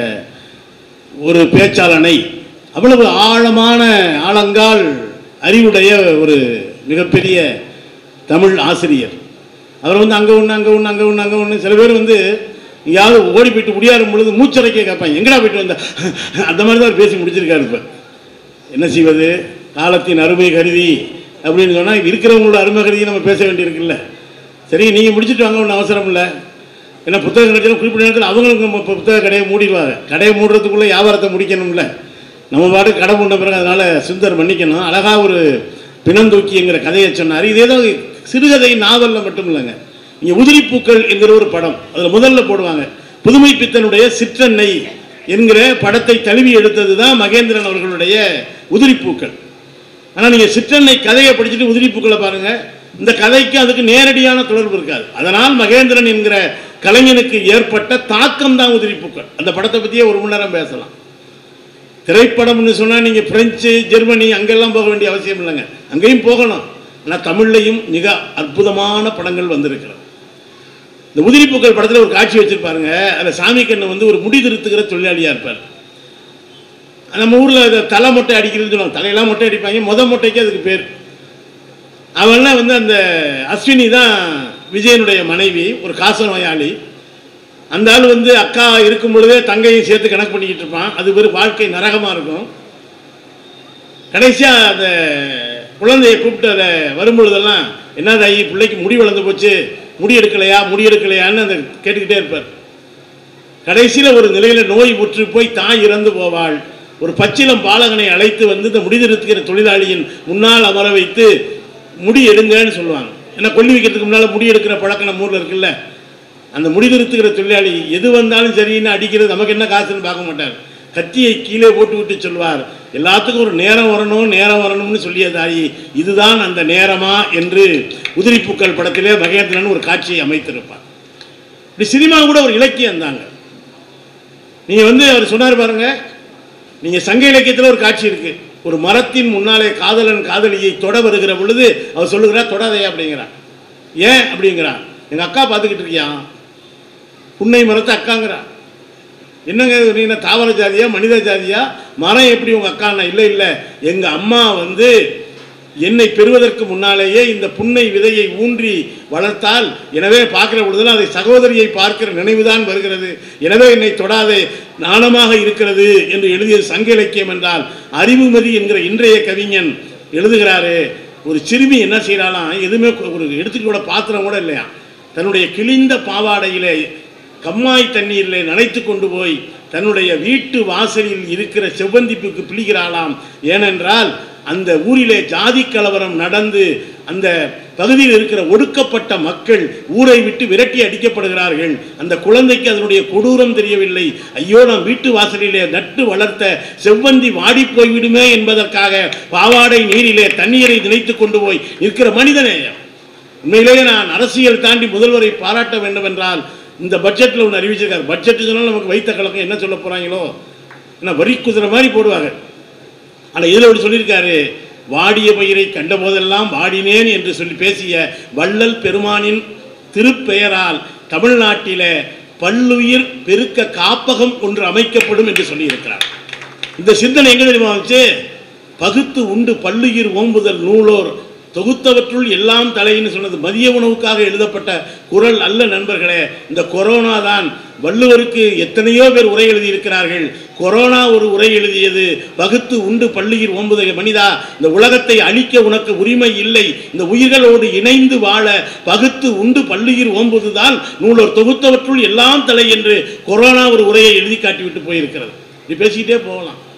ஒரு பேச்சாளனை, அவ்வளவு ஆழமான ஆழங்கால் அறிவுடைய ஒரு மிகப்பெரிய தமிழ் ஆசிரியர். அவர் வந்து அங்கே ஒன்று அங்கே ஒன்று அங்கே ஒன்று அங்கே ஒன்று சில பேர் வந்து எங்கேயாவது ஓடி போயிட்டு முடியாடும் பொழுது மூச்சரைக்க கேட்பாங்க, எங்கடா போயிட்டு வந்த அந்த மாதிரி தான் அவர் பேசி முடிச்சிருக்காரு. இப்போ என்ன செய்வது, காலத்தின் அருமை கருதி அப்படின்னு சொன்னால் இருக்கிறவங்களோட அருமை கருதி நம்ம பேச வேண்டியிருக்குல்ல. சரி நீங்கள் முடிச்சுட்டு வாங்க, ஒன்றும் அவசரம் இல்லை. ஏன்னா புத்தகம் கிடைச்சாலும் குறிப்பிட்ட நேரத்தில் அவங்களுக்கு நம்ம புத்தக கடையை மூடிடுவாங்க. கடையை மூடுறதுக்குள்ளே வியாபாரத்தை முடிக்கணும்ல. நம்ம பாட்டு கடை மூண்ட பிறகு அதனால் சுந்தர் மன்னிக்கணும். அழகாக ஒரு பிணந்தூக்கிங்கிற கதையை சொன்னார். இதே தான் சிறுகதை நாவலில் மட்டும் இல்லைங்க. இங்கே உதிரிப்பூக்கள் என்கிற ஒரு படம் அதில் முதல்ல போடுவாங்க. புதுமை பித்தனுடைய சிற்றன்னை என்கிற படத்தை தழுவி எடுத்தது தான் மகேந்திரன் அவர்களுடைய உதிரிப்பூக்கள். ஆனால் நீங்கள் சிற்றன்னை கதையை படிச்சுட்டு உதிரிப்பூக்களை பாருங்கள், இந்த கதைக்கு அதுக்கு நேரடியான தொடர்பு இருக்காது. அதனால் மகேந்திரன் என்கிற கலைஞனுக்கு ஏற்பட்ட தாக்கம் தான் உதிரிப்பூக்கள். அந்த படத்தை பற்றியே ஒரு மணி நேரம் பேசலாம். திரைப்படம்னு சொன்னால் நீங்கள் பிரெஞ்சு, ஜெர்மனி அங்கெல்லாம் போக வேண்டிய அவசியம் இல்லைங்க, அங்கேயும் போகணும். ஆனால் தமிழ்லையும் மிக அற்புதமான படங்கள் வந்திருக்கிறது. இந்த உதிரிப்பூக்கள் படத்தில் ஒரு காட்சி வச்சிருப்பாருங்க. அதில் சாமிக்கண்ணன் வந்து ஒரு முடி திருத்துக்கிற தொழிலாளியாக இருப்பார். நம்ம ஊரில் தலை மொட்டை அடிக்கிறதுன்னு சொல்லுவாங்க. தலையெல்லாம் மொட்டை அடிப்பாங்க, மொத மொட்டைக்கு அதுக்கு பேர். அவெல்லாம் வந்து அந்த அஸ்வினி தான் விஜயனுடைய மனைவி, ஒரு காச நோயாளி. அந்த ஆள் வந்து அக்கா இருக்கும் பொழுதே தங்கையும் சேர்த்து கணக்கு பண்ணிக்கிட்டு இருப்பான். அது ஒரு வாழ்க்கை நரகமாக இருக்கும். கடைசியாக அந்த குழந்தையை கூப்பிட்டு அதை வரும்பொழுதெல்லாம் என்னதாயி பிள்ளைக்கு முடி வளர்ந்து போச்சு, முடி எடுக்கலையா முடி எடுக்கலையான்னு அந்த கேட்டுக்கிட்டே இருப்பார். கடைசியில் ஒரு நிலையில் நோய் முற்று போய் தாய் இறந்து போவாள். ஒரு பச்சிலம் பாலகனை அழைத்து வந்து இந்த முடிதிருத்துகிற தொழிலாளியின் முன்னால் அமர வைத்து முடி எடுங்கன்னு சொல்லுவாங்க. ஏன்னா கொல்லி வைக்கிறதுக்கு முன்னால் முடி எடுக்கிற பழக்கம் நம்ம ஊரில் இருக்குல்ல. அந்த முடிதிருத்துகிற தொழிலாளி எது வந்தாலும் சரின்னு அடிக்கிறது, நமக்கு என்ன காசுன்னு பார்க்க மாட்டார். கத்தியை கீழே போட்டு விட்டு சொல்வார், எல்லாத்துக்கும் ஒரு நேரம் வரணும் நேரம் வரணும்னு சொல்லியதாயி இதுதான் அந்த நேரமா என்று உதிரிப்பூக்கள் படத்திலே மகேந்திரன் ஒரு காட்சியை அமைத்திருப்பார். இப்படி சினிமா கூட ஒரு இலக்கியம் தாங்க. நீங்கள் வந்து அவர் சொன்னார் பாருங்க, நீங்கள் சங்க இலக்கியத்தில் ஒரு காட்சி இருக்கு. ஒரு மரத்தின் முன்னாலே காதலன் காதலியை தொட வருகிற பொழுது அவர் சொல்லுகிறார், தொடாதையா அப்படிங்கிறான். ஏன் அப்படிங்கிறான், எங்கள் அக்கா பார்த்துக்கிட்டு இருக்கியா, புன்னை மரத்தை அக்காங்கிறான். என்னங்க நீங்க தாவர ஜாதியா மனித ஜாதியா, மரம் எப்படி உங்கள் அக்கான்னா, இல்லை இல்லை எங்கள் அம்மா வந்து என்னை பெறுவதற்கு முன்னாலேயே இந்த புன்னை விதையை ஊன்றி வளர்த்தால், எனவே பார்க்கிற பொழுதுலாம் அதை சகோதரியை பார்க்கிற நினைவுதான் வருகிறது, எனவே என்னை தொடாதே நாணமாக இருக்கிறது என்று எழுதியது சங்க இலக்கியம் என்றால், அறிவுமதி என்கிற இன்றைய கவிஞன் எழுதுகிறாரு. ஒரு சிறுமி என்ன செய்யறாலாம், எதுவுமே ஒரு எடுத்துட்டு கூட பாத்திரம் கூட இல்லையா, தன்னுடைய கிழிந்த பாவாடையிலே கம்மாய் தண்ணீரிலே நனைத்து கொண்டு போய் தன்னுடைய வீட்டு வாசலில் இருக்கிற செவ்வந்திப்புக்கு பிழிகிறாளாம். ஏனென்றால் அந்த ஊரிலே ஜாதி கலவரம் நடந்து அந்த பகுதியில் இருக்கிற ஒடுக்கப்பட்ட மக்கள் ஊரை விட்டு விரட்டி அடிக்கப்படுகிறார்கள். அந்த குழந்தைக்கு அதனுடைய கொடூரம் தெரியவில்லை. ஐயோ நாம் வீட்டு வாசலிலே நட்டு வளர்த்த செவ்வந்தி வாடி போய்விடுமே என்பதற்காக பாவாடை நீரிலே தண்ணீரை நினைத்து கொண்டு போய் நிற்கிற மனிதநேயம். உண்மையிலேயே நான் அரசியல் தாண்டி முதல்வரை பாராட்ட வேண்டும் என்றால் இந்த பட்ஜெட்டில் ஒன்று அறிவிச்சிருக்காரு. பட்ஜெட்டு சொன்னால் நமக்கு வைத்த கலக்கம் என்ன சொல்ல போகிறாங்களோ, ஏன்னா வரி குதிரை மாதிரி போடுவாங்க. ஆனால் இதில் அப்படி சொல்லியிருக்காரு, வாடிய பயிரை கண்டபோதெல்லாம் வாடினேன் என்று சொல்லி பேசிய வள்ளல் பெருமானின் திருப்பெயரால் தமிழ்நாட்டிலே பல்லுயிர் பெருக்க காப்பகம் ஒன்று அமைக்கப்படும் என்று சொல்லியிருக்கிறார். இந்த சிந்தனை எங்க தெரியுமா வந்துச்சு? பகுத்து உண்டு பல்லுயிர் ஓம்புதல் நூலோர் தொகுத்தவற்றுள் எல்லாம் தலைன்னு சொன்னது மதிய உணவுக்காக எழுதப்பட்ட குரல் அல்ல நண்பர்களே. இந்த கொரோனா தான். வள்ளுவருக்கு எத்தனையோ பேர் உரை எழுதியிருக்கிறார்கள். கொரோனா ஒரு உரை எழுதியது. பகுத்து உண்டு பல்லுயிர் ஓம்புதல். மனிதா, இந்த உலகத்தை அழிக்க உனக்கு உரிமை இல்லை. இந்த உயிர்களோடு இணைந்து வாழ பகுத்து உண்டு பல்லுயிர் ஓம்புதுதான் நூலோர் தொகுத்தவற்றுள் எல்லாம் தலை என்று கொரோனா ஒரு உரையை எழுதி காட்டிவிட்டு போயிருக்கிறது. இப்படி பேசிக்கிட்டே போகலாம்.